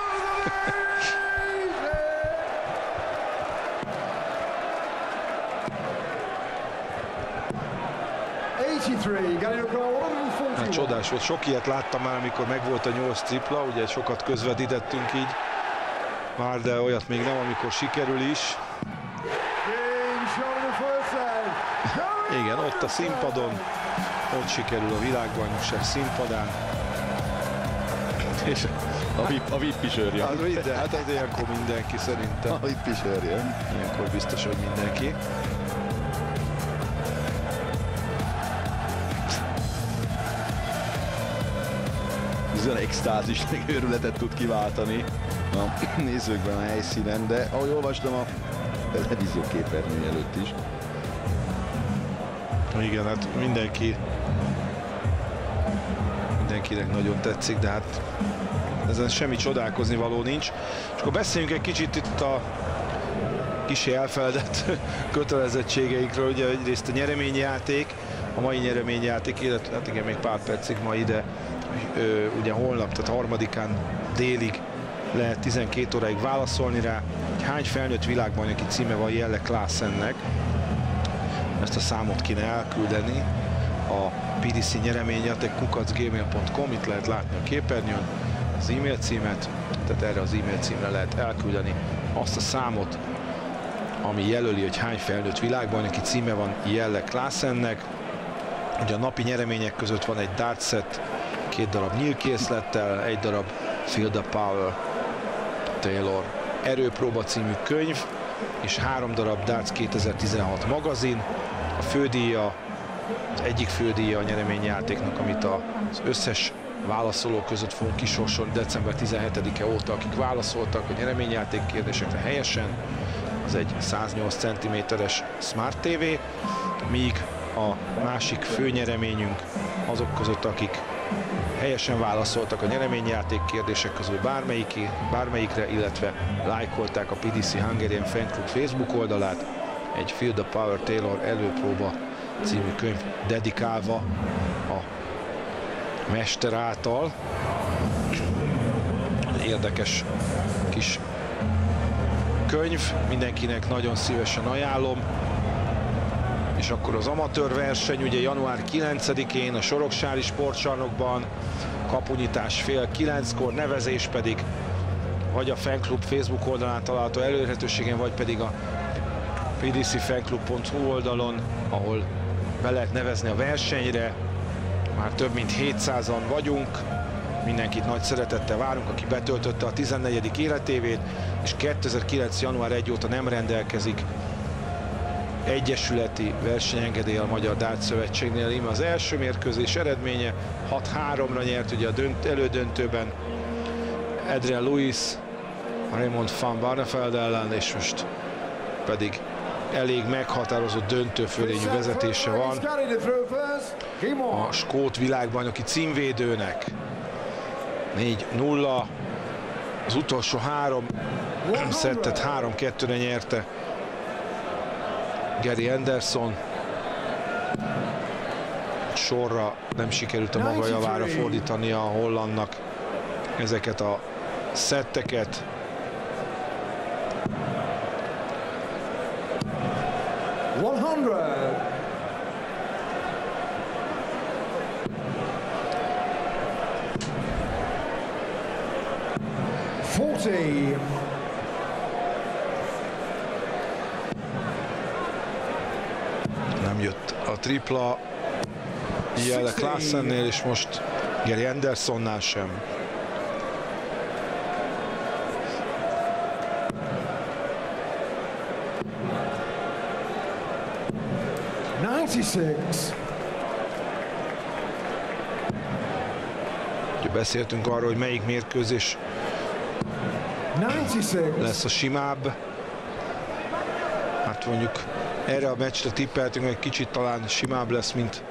Hát csodás volt, sok ilyet láttam már, amikor megvolt a 8 tripla, ugye sokat közvetítettünk így. Már de olyat még nem, amikor sikerül is. Igen, ott a színpadon, ott sikerül a világbajnokság színpadán. És a VIP is őrje. Hát az ilyenkor mindenki szerintem. A VIP is őrje. Ilyenkor biztos, hogy mindenki. Bizony extázis, meg őrületet tud kiváltani a nézőkben a helyszínen, de ahogy olvastam a televízió képernyő előtt is, Igen, hát mindenkinek nagyon tetszik, de hát ezen semmi csodálkozni való nincs. És akkor beszéljünk egy kicsit itt a kicsi elfeledett kötelezettségeikről. Ugye egyrészt a nyereményjáték, a mai nyereményjáték, illetve hát igen, még pár percig ma ide, ugye holnap, tehát 3-án délig lehet 12 óráig válaszolni rá, hogy hány felnőtt világbajnoki címe van Jelle Klaassennek. Ezt a számot kéne elküldeni a PDC nyereményjáték@gmail.com, itt lehet látni a képernyőn az e-mail címet, tehát erre az e-mail címre lehet elküldeni azt a számot, ami jelöli, hogy hány felnőtt világbajnoki címe van Jelle Klaassennek. Ugye a napi nyeremények között van egy dart set, 2 darab nyílkészlettel, 1 darab Feel the Power Taylor erőpróba című könyv, és 3 darab Darts 2016 magazin. A fődíja, az egyik fődíja a nyereményjátéknak, amit az összes válaszoló között fogunk kisorsolni december 17-e óta, akik válaszoltak a nyereményjáték kérdésekre helyesen. Az egy 108 cm-es Smart TV, míg a másik főnyereményünk azok között, akik helyesen válaszoltak a nyereményjáték kérdések közül bármelyikre, illetve lájkolták a PDC Hungarian Fan Club Facebook oldalát, egy Feel the Power Taylor előpróba című könyv dedikálva a mester által. Érdekes kis könyv, mindenkinek nagyon szívesen ajánlom. És akkor az amatőr verseny, ugye január 9-én a Soroksári Sportcsarnokban, kapunyitás fél 9-kor, nevezés pedig vagy a Fanklub Facebook oldalán található elérhetőségen, vagy pedig a pdcfanclub.hu oldalon, ahol be lehet nevezni a versenyre. Már több mint 700-an vagyunk, mindenkit nagy szeretettel várunk, aki betöltötte a 14. életévét, és 2009. január 1 óta nem rendelkezik egyesületi versenyengedéllyel a Magyar Darts Szövetségnél. Íme az első mérkőzés eredménye, 6-3-ra nyert ugye a elődöntőben Adrian Lewis a Raymond van Barneveld ellen, és most pedig elég meghatározott döntőfölényű vezetése van a skót világbajnoki címvédőnek. 4-0, az utolsó 3 szettet 3-2-re nyerte Gary Anderson. Sorra nem sikerült a maga javára fordítani a hollandnak ezeket a szetteket. Nem jött a tripla Jelle Klaassennél, és most Gary Andersonnál sem. Beszéltünk arról, hogy melyik mérkőzés lesz a simább. Hát mondjuk erre a meccsre tippeltünk, egy kicsit talán simább lesz, mint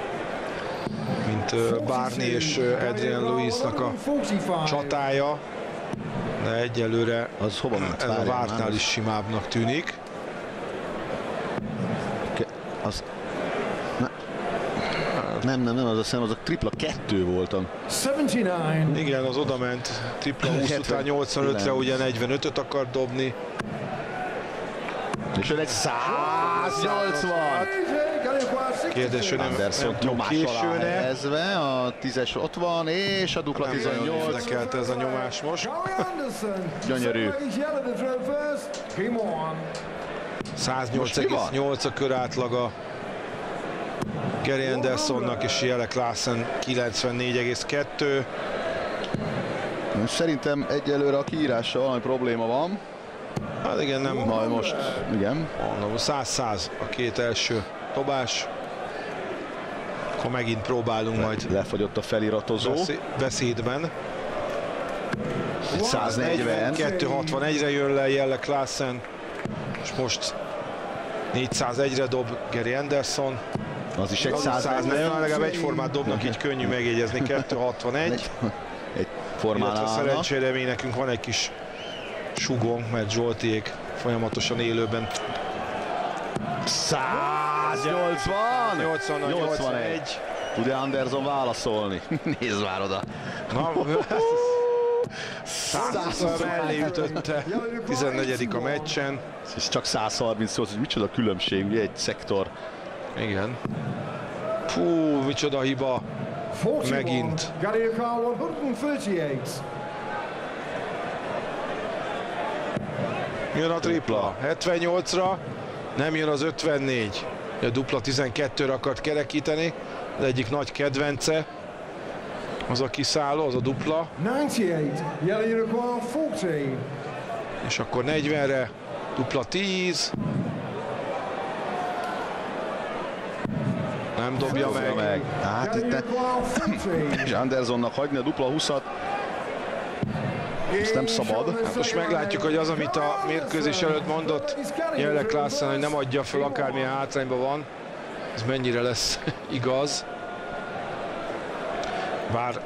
Barney és Adrian Lewis-nak a csatája. De egyelőre az hova ment? Ez a vártnál is simábbnak tűnik. Az... Nem, az a szem, az a tripla 2 voltam. 79. Igen, az oda ment. Tripla 20 után 85-re ugye 45-öt akar dobni. És egy 180! Kérdés, hogy nem túl későne. Helyezve, a 10-es ott van, és a dupla 18. Érdekelte ez a nyomás most. Gyönyörű. 108,8 a körátlaga Gary Andersonnak, és Jelle Klaassen 94,2. Szerintem egyelőre a kiírással valami probléma van. Hát igen, nem. Majd most, igen. 100-100 a két első dobás. Akkor megint próbálunk majd. Lefagyott a feliratozó. Beszédben. 140. 261-re jön le Jelle Klaassen. És most 401-re dob Gary Anderson. Az is egy 140, legalább egyformát dobnak, így könnyű megjegyezni. 261. Egy formán Illetve állna. szerencsére mi nekünk van egy kis sugónk, mert Zsoltiék folyamatosan élőben 81. Tud-e Anderson válaszolni? Nézd már oda. Na, 100 mellé ütötte, 14. a meccsen. Ez csak 138, hogy micsoda különbség, ugye egy szektor. Igen. Fú, micsoda hiba. Megint. Gary O'Connor 138. Jön a tripla, 78-ra, nem jön az 54. A dupla 12-re akart kerekíteni, az egyik nagy kedvence. Az a kiszálló, az a dupla. 98. Yellow uniform 14. És akkor 40-re, dupla 10. Nem dobja meg. Hát Yellow itt uniform 14. és Andersonnak hagyni a dupla 20-at. Ez nem szabad. Hát most meglátjuk, hogy az, amit a mérkőzés előtt mondott Jelle Klaassen, hogy nem adja fel, akármilyen hátrányban van, ez mennyire lesz igaz. Bár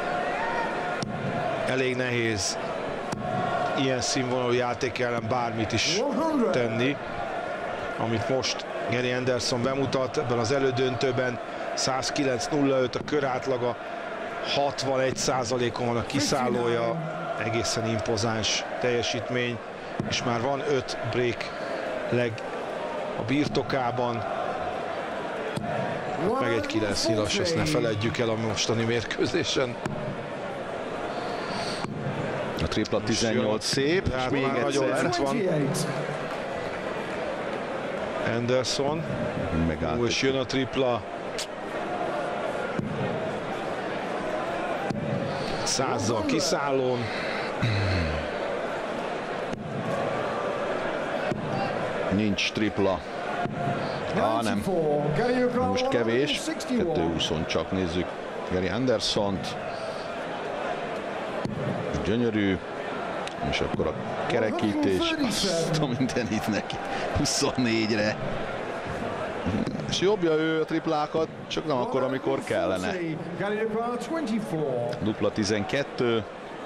elég nehéz ilyen színvonalú játék ellen bármit is tenni, amit most Gary Anderson bemutat ebben az elődöntőben. 109.05 a körátlaga, 61%-on van a kiszállója, egészen impozáns teljesítmény, és már van 5 break leg a birtokában, meg egy 9 nyilas, ezt ne feledjük el a mostani mérkőzésen. A tripla 18 szép, és Hát még már nagyon egyszer. lent van 28. Anderson. Megállt. És jön a tripla. 100-zal kiszállón. Nincs tripla. Nem. 94. Gary O'Connor Most kevés. 161. 2-20 csak nézzük. Gary Andersont. Gyönyörű. És akkor a kerekítés. Azt a mindenit neki. 24-re. És jobbja ő a triplákat, csak nem akkor, amikor kellene. Gary O'Connor 24. Dupla 12.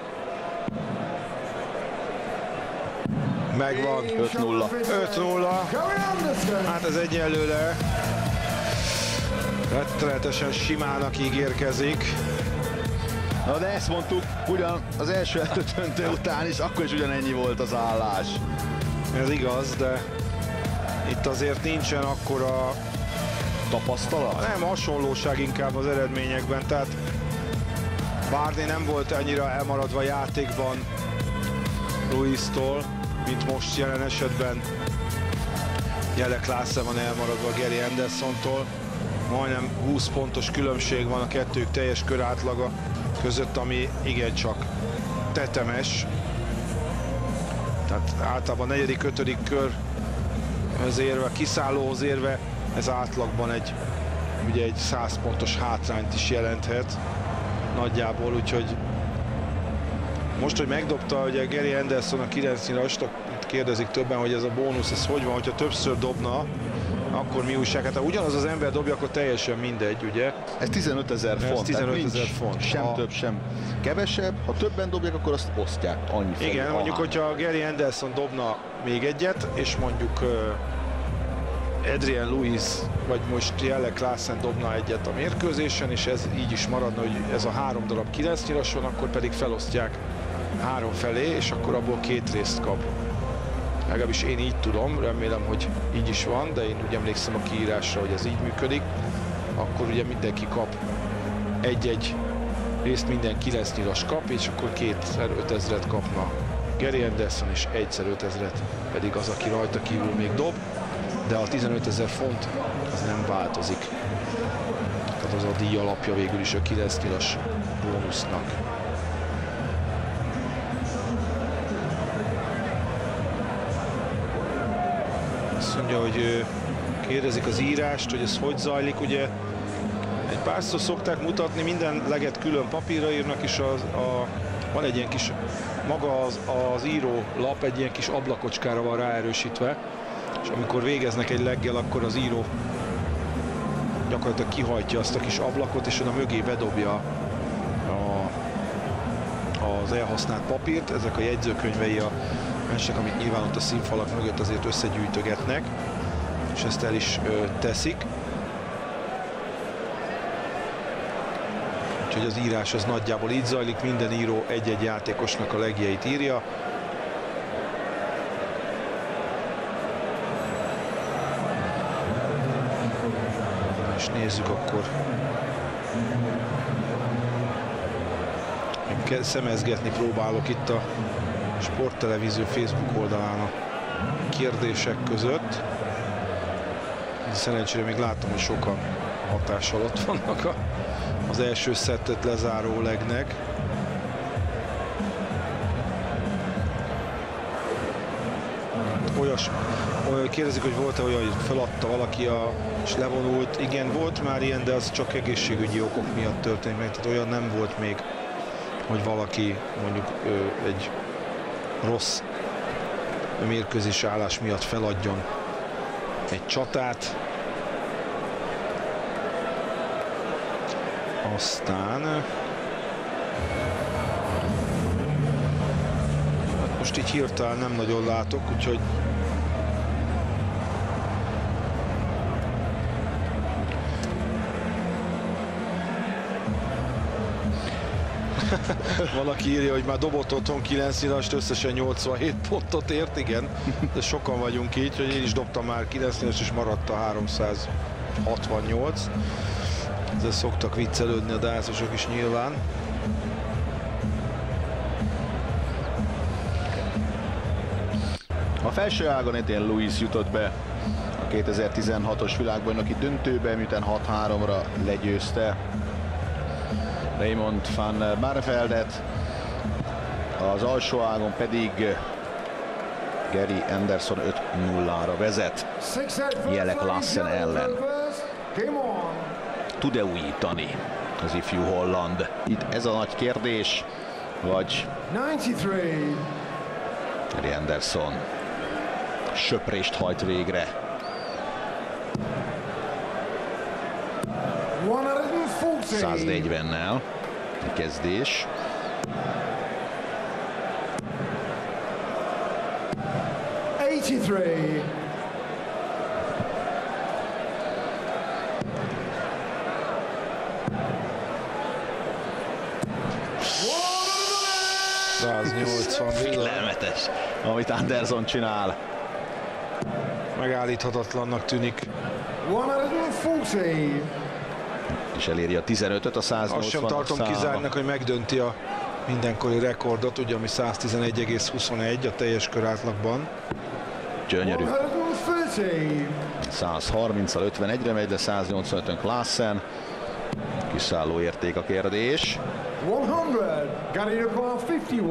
Megvan. 5-0. 5-0. Gary Anderson. Hát ez egyelőre rettenetesen simának ígérkezik. Na de ezt mondtuk ugyan az első elődöntő után is, akkor is ugyanennyi volt az állás. Ez igaz, de itt azért nincsen akkora, Tapasztalat? nem, hasonlóság inkább az eredményekben, tehát Barney nem volt annyira elmaradva a játékban Lewis-tól, mint most jelen esetben Jelle Klaassen van elmaradva Gary Andersontól. Majdnem 20 pontos különbség van a kettők teljes körátlaga között, ami igencsak tetemes. Tehát általában 4.-5. körhöz érve, kiszállóhoz érve, ez átlagban ugye egy 100 pontos hátrányt is jelenthet nagyjából, úgyhogy most, hogy megdobta ugye Gary Anderson a 9 nyilast, itt kérdezik többen, hogy ez a bónusz, ez hogy van, hogyha többször dobna, akkor mi újság? Hát ha ugyanaz az ember dobja, akkor teljesen mindegy, ugye? Ez 15 000 Ez font. 15 000 nincs font. Sem több, sem kevesebb. Ha többen dobják, akkor azt osztják. Annyi felé. Igen, mondjuk, hogyha Gary Anderson dobna még egyet, és mondjuk Adrian Lewis, vagy most Jelle Klaassen dobna egyet a mérkőzésen, és ez így is maradna, hogy ez a 3 darab 9 nyilas van, akkor pedig felosztják 3 felé, és akkor abból 2 részt kap. Legalábbis én így tudom, remélem, hogy így is van, de én úgy emlékszem a kiírásra, hogy ez így működik. Akkor ugye mindenki kap egy-egy részt, minden 9 nyilas kap, és akkor 2x5000-et kapna Gary Anderson, és 1x5000-et pedig az, aki rajta kívül még dob, de a 15 000 font az nem változik. Tehát az a díj alapja végül is a 9 nyilas bónusznak. Azt mondja, hogy kérdezik az írást, hogy ez hogy zajlik, ugye egy párszor szokták mutatni, minden leget külön papírra írnak, és van egy ilyen kis, maga az író lap egy ilyen kis ablakocskára van ráerősítve, és amikor végeznek egy leggel, akkor az író gyakorlatilag kihajtja azt a kis ablakot, és oda mögé bedobja az elhasznált papírt. Ezek a jegyzőkönyvei a meccsnek, amit nyilván ott a színfalak mögött azért összegyűjtögetnek, és ezt el is teszik. Úgyhogy az írás az nagyjából így zajlik, minden író egy-egy játékosnak a legjeit írja. És nézzük akkor. Én szemezgetni próbálok itt a Sporttelevízió Facebook oldalán a kérdések között. Szerencsére még látom, hogy sokan hatás alatt vannak az első szettet lezáró legnek. Kérdezik, hogy volt-e olyan, hogy feladta valaki és levonult. Igen, volt már ilyen, de az csak egészségügyi okok miatt történt meg. Tehát olyan nem volt még, hogy valaki mondjuk egy rossz mérkőzési állás miatt feladjon egy csatát. Aztán hát most így hirtelen nem nagyon látok, úgyhogy valaki írja, hogy már dobott otthon 9 nyilast, összesen 87 pontot ért, igen, de sokan vagyunk így, hogy én is dobtam már 9 nyilast, és maradt a 368. Ezzel szoktak viccelődni a dászosok is nyilván. A felső ágon Etienne Louis jutott be a 2016-os világbajnoki döntőbe, miután 6-3-ra legyőzte Raymond van Barneveldet. Az alsó ágon pedig Gary Anderson 5-0-ra vezet Jelle Klassen ellen. Tud-e újítani az ifjú holland? Itt ez a nagy kérdés, vagy Gary Anderson söprést hajt végre. 140-nel a kezdés. Félelmetes, amit Anderson csinál. Megállíthatatlannak tűnik. 140. És eléri a 15-öt a 180. Azt sem tartom kizártnak, hogy megdönti a mindenkori rekordot, ugye, ami 111,21 a teljes kör átlagban. Gyönyörű. 130-al 51-re megy, de 185-ön Klassen. Kiszálló érték a kérdés. 100, got it above 51.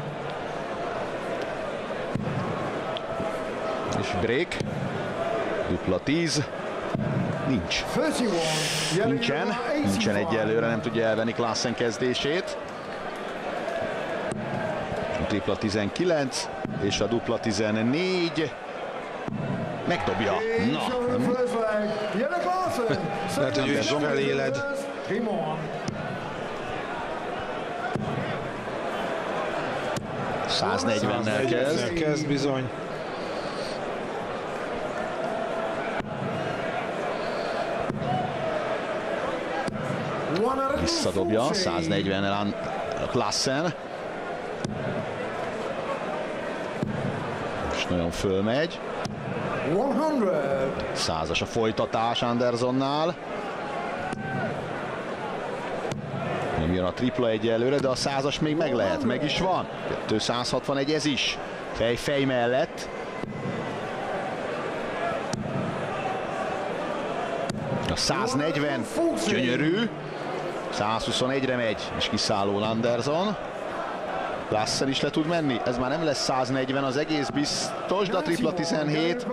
És break. Dupla 10. Nincs. Nincsen egyelőre, nem tudja elvenni Klassen kezdését. A tripla 19 és a dupla 14. Megdobja. Na. Lehet, hogy ő is feléled. 140-nel kezd bizony. Visszadobja, 140-nel Klassen. Most nagyon fölmegy. 100-as a folytatás Andersonnál. Nem jön a tripla egyelőre, de a 100-as még meg lehet, meg is van. 261 ez is. Fej mellett. A 140 gyönyörű. 121-re megy, és kiszálló Anderson. Klassen is le tud menni. Ez már nem lesz 140, az egész biztos, de a tripla 17.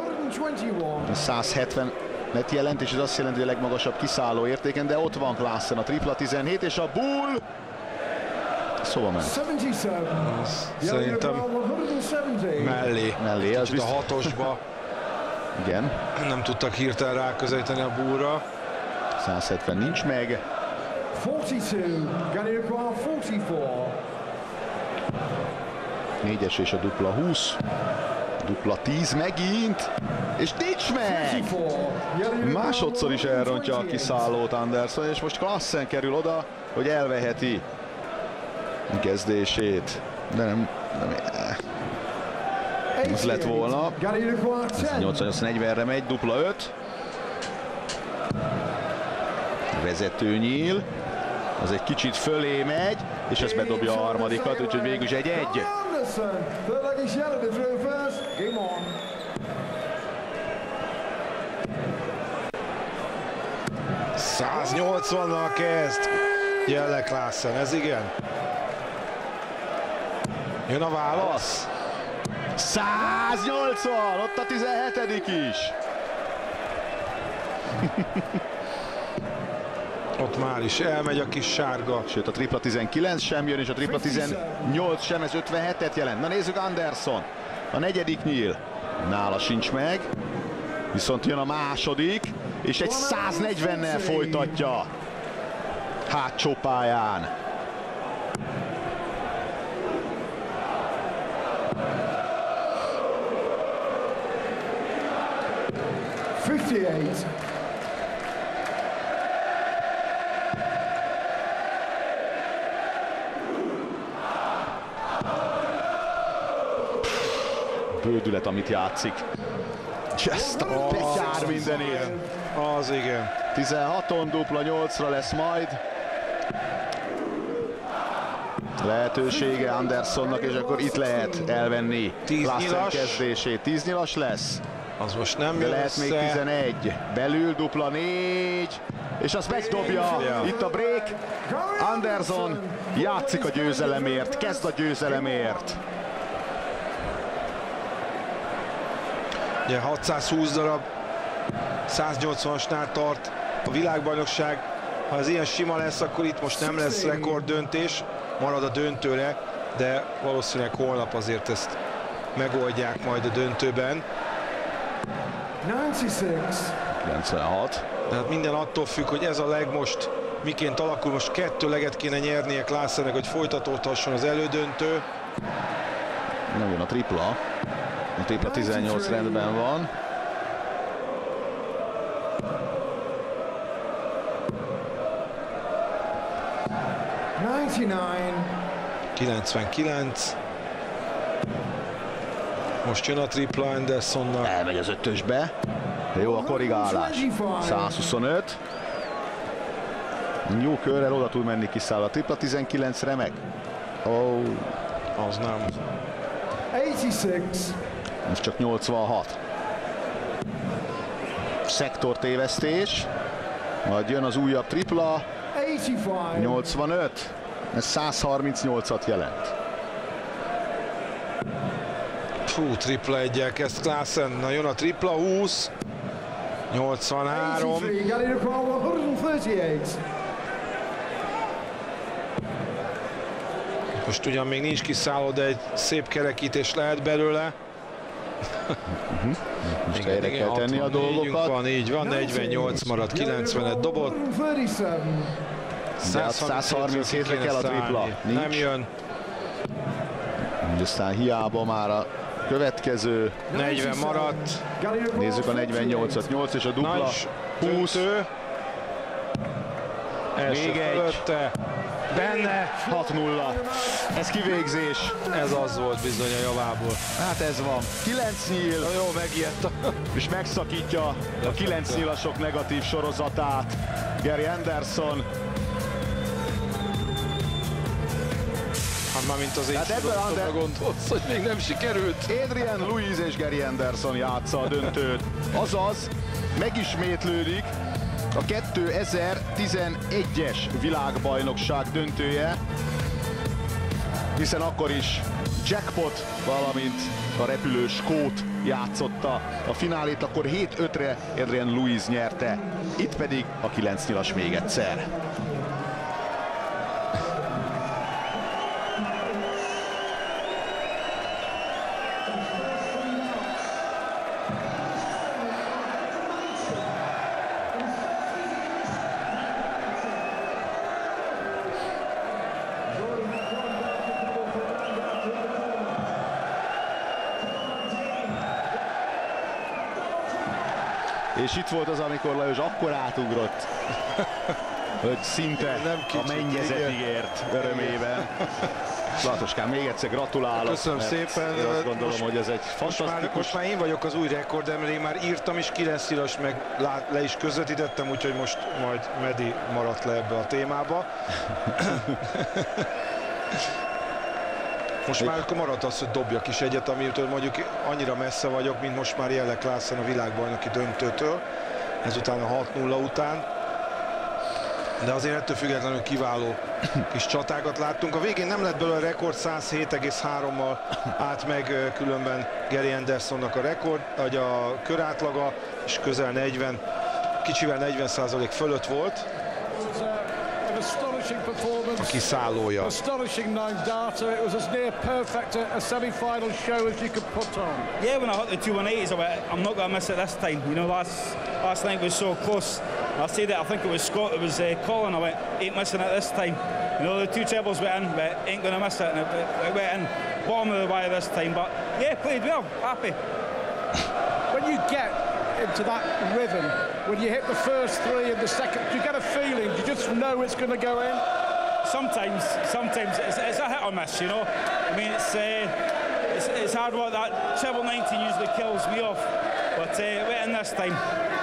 170-et jelent, és ez azt jelenti, hogy a legmagasabb kiszálló értéken, de ott van Klassen, a tripla 17, és a bull szóval ment. Szerintem mellé. Az a hatosba. Igen. Nem tudtak hirtelen ráközelíteni a bullra. 170 nincs meg. 42, getting across 44. 4-es és a dupla 20. Dupla 10 megint. És nincs meg! Másodszor is elrontja a kiszállót Anderson, és most Klassen kerül oda, hogy elveheti kezdését. De nem az lett volna. 88-40-re megy, dupla 5. Vezető nyíl. Az egy kicsit fölé megy, és ez bedobja a harmadikat, úgyhogy végül is 1-1. 180-nal kezd Jelle Klassen, ez igen. Jön a válasz. 180, ott a 17. is. Ott már is elmegy a kis sárga. Sőt, a tripla 19 sem jön, és a tripla 18 sem, ez 57-et jelent. Na nézzük Anderson, a 4. nyíl. Nála sincs meg, viszont jön a második, és egy 140-nel folytatja hátsó pályán. Bődület, amit játszik. És ezt a betyár mindenért. Az igen. 16-on dupla 8-ra lesz majd. Lehetősége Andersonnak, és akkor itt lehet elvenni Klassen kezdését. 10 nyilas lesz. Az most nem de jön lehet össze. még 11. Belül dupla 4. És azt megdobja. Itt a break. Anderson játszik a győzelemért. Kezd a győzelemért. Ugye 620 darab, 180-asnál tart a világbajnokság. Ha ez ilyen sima lesz, akkor itt most nem lesz rekorddöntés, marad a döntőre, de valószínűleg holnap azért ezt megoldják majd a döntőben. 96. Tehát minden attól függ, hogy ez a leg most miként alakul. Most 2 leget kéne nyernie Klassennek, hogy folytatódhasson az elődöntő. Nem jön a tripla. A tripla 18 rendben van. $99. 99. Most jön a tripla Andersonnak. Elmegy az 5-ösbe. Jó a korrigálás. 125. Jó körrel oda tud menni, kiszáll a tripla 19 remek. Oh. Az nem. 86. Most csak 86. Szektor tévesztés. Majd jön az újabb tripla. 85. Ez 138-at jelent. Fú, tripla 1-jel kezd Klassen. Na jön a tripla 20. 83. Most ugyan még nincs kiszálló, de egy szép kerekítés lehet belőle. Most helyre kell tenni a dolgokat. Van, így van, 48 marad, 90-et dobott. 137-re kell a tripla. Nem jön. Aztán hiába már a következő. 40 maradt. Nézzük a 48-at. 8 és a dupla. 20. Még egy. Fölötte. Benne. 6-0. Ez kivégzés. Ez az volt bizony a javából. Hát ez van. 9 nyíl. Na jó, megijedt. És megszakítja a 9 nyilasok negatív sorozatát. Gary Anderson. Hát már mint az én Hát sorozatra gondolsz, hogy még nem sikerült. Adrian Lewis és Gary Anderson játsza a döntőt. Azaz megismétlődik a 2011-es világbajnokság döntője, hiszen akkor is Jackpot, valamint a repülő skót játszotta a finálét, akkor 7-5-re Adrian Lewis nyerte, itt pedig a 9 nyilas még egyszer. És itt volt az, amikor Lajos akkor átugrott, hogy szinte a mennyezetig ért örömében. Latoskám, még egyszer gratulálok. Köszönöm szépen. Én azt gondolom, hogy ez egy fantasztikus... Most már én vagyok az új rekordember, én már írtam is 9 nyilas, meg le is közvetítettem, úgyhogy most majd Medi maradt le ebbe a témába. Most már akkor maradt az, hogy dobjak is egyet, amitől mondjuk annyira messze vagyok, mint most már Jelek László a világbajnoki döntőtől, ezután a 6-0 után. De azért ettől függetlenül kiváló kis csatákat láttunk. A végén nem lett belőle rekord, 107,3-mal állt meg különben Gary Andersonnak a rekord, vagy a körátlaga, és közel 40, kicsivel 40% fölött volt. A kiszállója. Astonishing 9 data. It was as near perfect a semi-final show as you could put on. Yeah, when I hit the 218s, I went, I'm not going to miss it this time. You know, last night was so close. I said that, I think it was Scott, it was Colin, I went, ain't missing it this time. You know, the 2 trebles went in, but ain't going to miss it, and it went in bottom of the wire this time. But yeah, played well, happy. When you get into that rhythm, when you hit the first 3 and the second, do you get a feeling, do you just know it's going to go in? Sometimes it's a hit or miss, you know. I mean, it's hard work. That treble 19 usually kills me off, but it went in this time.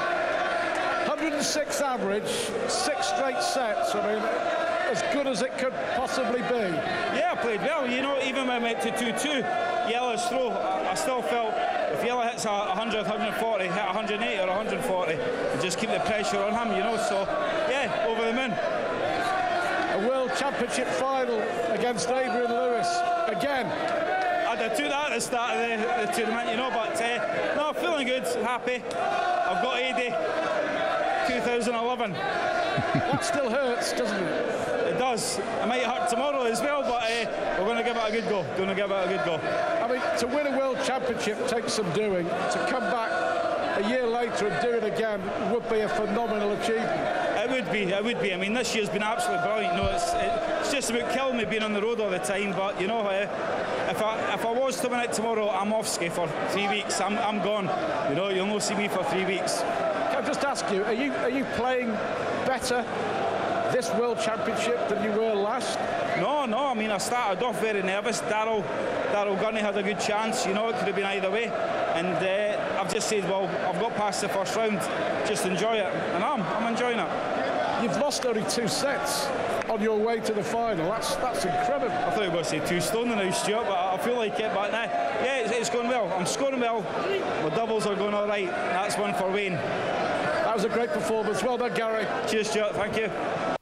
106 average, 6 straight sets. I mean, as good as it could possibly be. Yeah, I played well. You know, even when I went to 2-2, Yella's throw, I still felt if Yella hits 100, 140, hit 180 or 140, and just keep the pressure on him, you know. So, yeah, over the moon. A World Championship final against Adrian Lewis again. I took that at the start of the tournament, you know, but no, feeling good, happy. I've got 80. 2011. That still hurts, doesn't it? It does. It might hurt tomorrow as well, but we're going to give it a good go. I mean, to win a World Championship takes some doing. To come back a year later and do it again would be a phenomenal achievement. It would be. I mean, this year's been absolutely brilliant. You know, it's just about killing me being on the road all the time. But you know, if I was to win it tomorrow, I'm off ski for 3 weeks. I'm gone. You know, you'll not see me for 3 weeks. Can I just ask you, are you playing better this World Championship than you were last? No. I mean, I started off very nervous. Daryl Gurney had a good chance. You know, it could have been either way. And I've just said, well, I've got past the first round. Just enjoy it, and I'm enjoying it. You've lost only 2 sets on your way to the final. That's incredible. I thought you were going to say 2 stone now, Stuart, but I feel like it. But yeah, it's going well. I'm scoring well. My doubles are going all right. That's one for Wayne. That was a great performance. Well done, Gary. Cheers, Stuart. Thank you.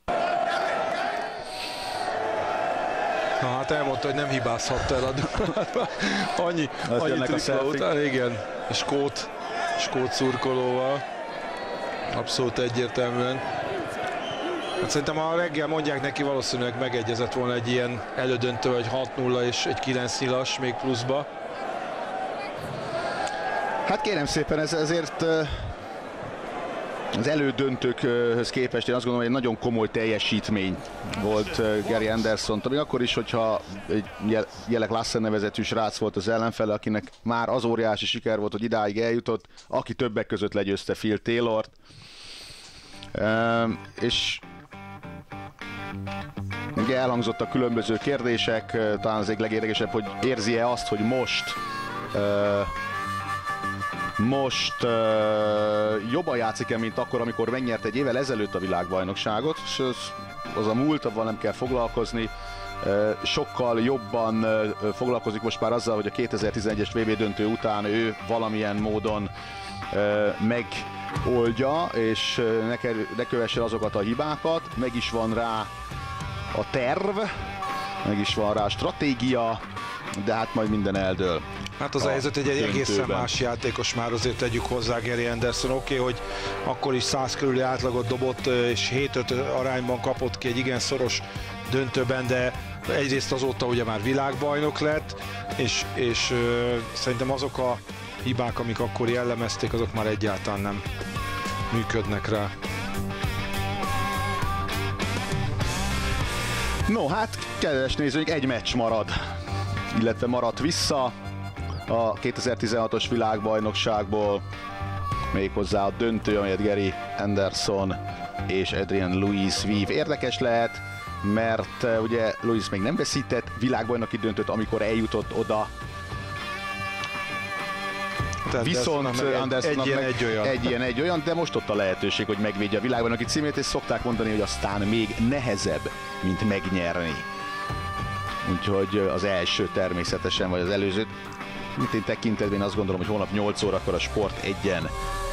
Na hát elmondta, hogy nem hibázhatta el a duplát. annyi tripla után, igen. Skót szurkolóval. Abszolút egyértelműen. Hát szerintem ha reggel mondják neki, valószínűleg megegyezett volna egy ilyen elődöntő, egy 6-0 és egy 9 nyilas még pluszba. Hát kérem szépen, ez ezért az elődöntőkhöz képest én azt gondolom, hogy egy nagyon komoly teljesítmény volt Gary Anderson. Még akkor is, hogyha egy Jelek Lassen nevezetű srác volt az ellenfele, akinek már az óriási siker volt, hogy idáig eljutott, aki többek között legyőzte Phil Taylort. Ugye elhangzottak különböző kérdések, talán az egyik legérdekesebb, hogy érzi-e azt, hogy most jobban játszik-e, mint akkor, amikor megnyert egy évvel ezelőtt a világbajnokságot, és az a múlt, abban nem kell foglalkozni. Sokkal jobban foglalkozik most már azzal, hogy a 2011-es VB döntő után ő valamilyen módon megoldja, és ne kövessen azokat a hibákat. Meg is van rá a terv, meg is van rá a stratégia, de hát majd minden eldől. Hát az a helyzet, egy egészen más játékos már, azért tegyük hozzá Gary Anderson. Oké, hogy akkor is 100 körüli átlagot dobott, és 7-5 arányban kapott ki egy igen szoros döntőben, de egyrészt azóta ugye már világbajnok lett, és szerintem azok a hibák, amik akkor jellemezték, azok már egyáltalán nem működnek rá. No, hát kedves nézőink, egy meccs marad, illetve maradt vissza a 2016-os világbajnokságból. méghozzá a döntő, amelyet Gary Anderson és Adrian Lewis vív. Érdekes lehet, mert ugye Lewis még nem veszített világbajnoki döntőt, amikor eljutott oda. Tehát viszont Andersonnak egy olyan, de most ott a lehetőség, hogy megvédje a világbajnoki címét, és szokták mondani, hogy aztán még nehezebb, mint megnyerni. Úgyhogy az első természetesen, vagy az előzőt. Mint én tekintetben én azt gondolom, hogy holnap 8 órakor a Sport 1-en,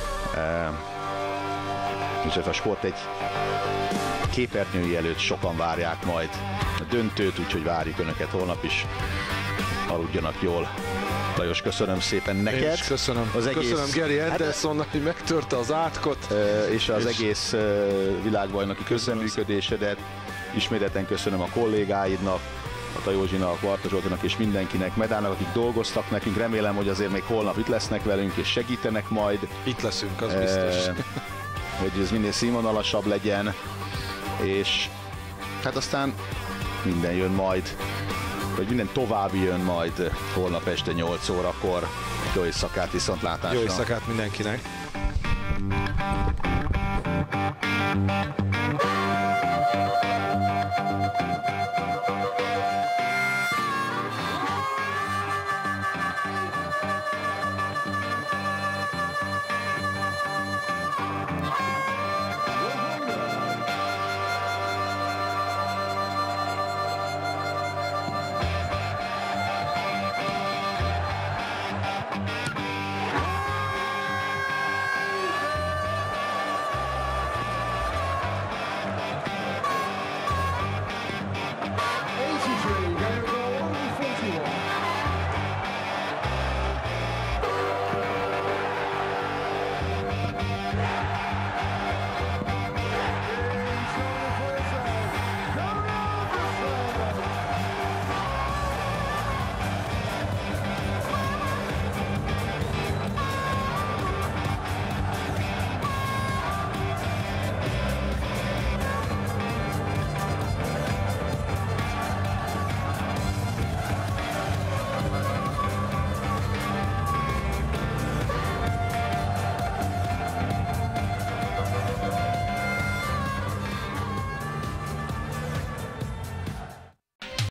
és a Sport 1 képernyői előtt sokan várják majd a döntőt, úgyhogy várjuk Önöket holnap is. Aludjanak jól. Lajos, köszönöm szépen neked. Én is köszönöm. Köszönöm Gary Andersonnak, hogy megtörte az átkot. És az egész világbajnoki közreműködésedet. Ismételten köszönöm a kollégáidnak, a Tajózsinak, Varta Zsoltának és mindenkinek, Medának, akik dolgoztak nekünk. Remélem, hogy azért még holnap itt lesznek velünk és segítenek majd. Itt leszünk, az biztos. Hogy ez minél színvonalasabb legyen. És hát aztán minden jön majd, vagy minden további jön majd holnap este 8 órakor. Jó éjszakát, viszontlátásra! Jó éjszakát mindenkinek!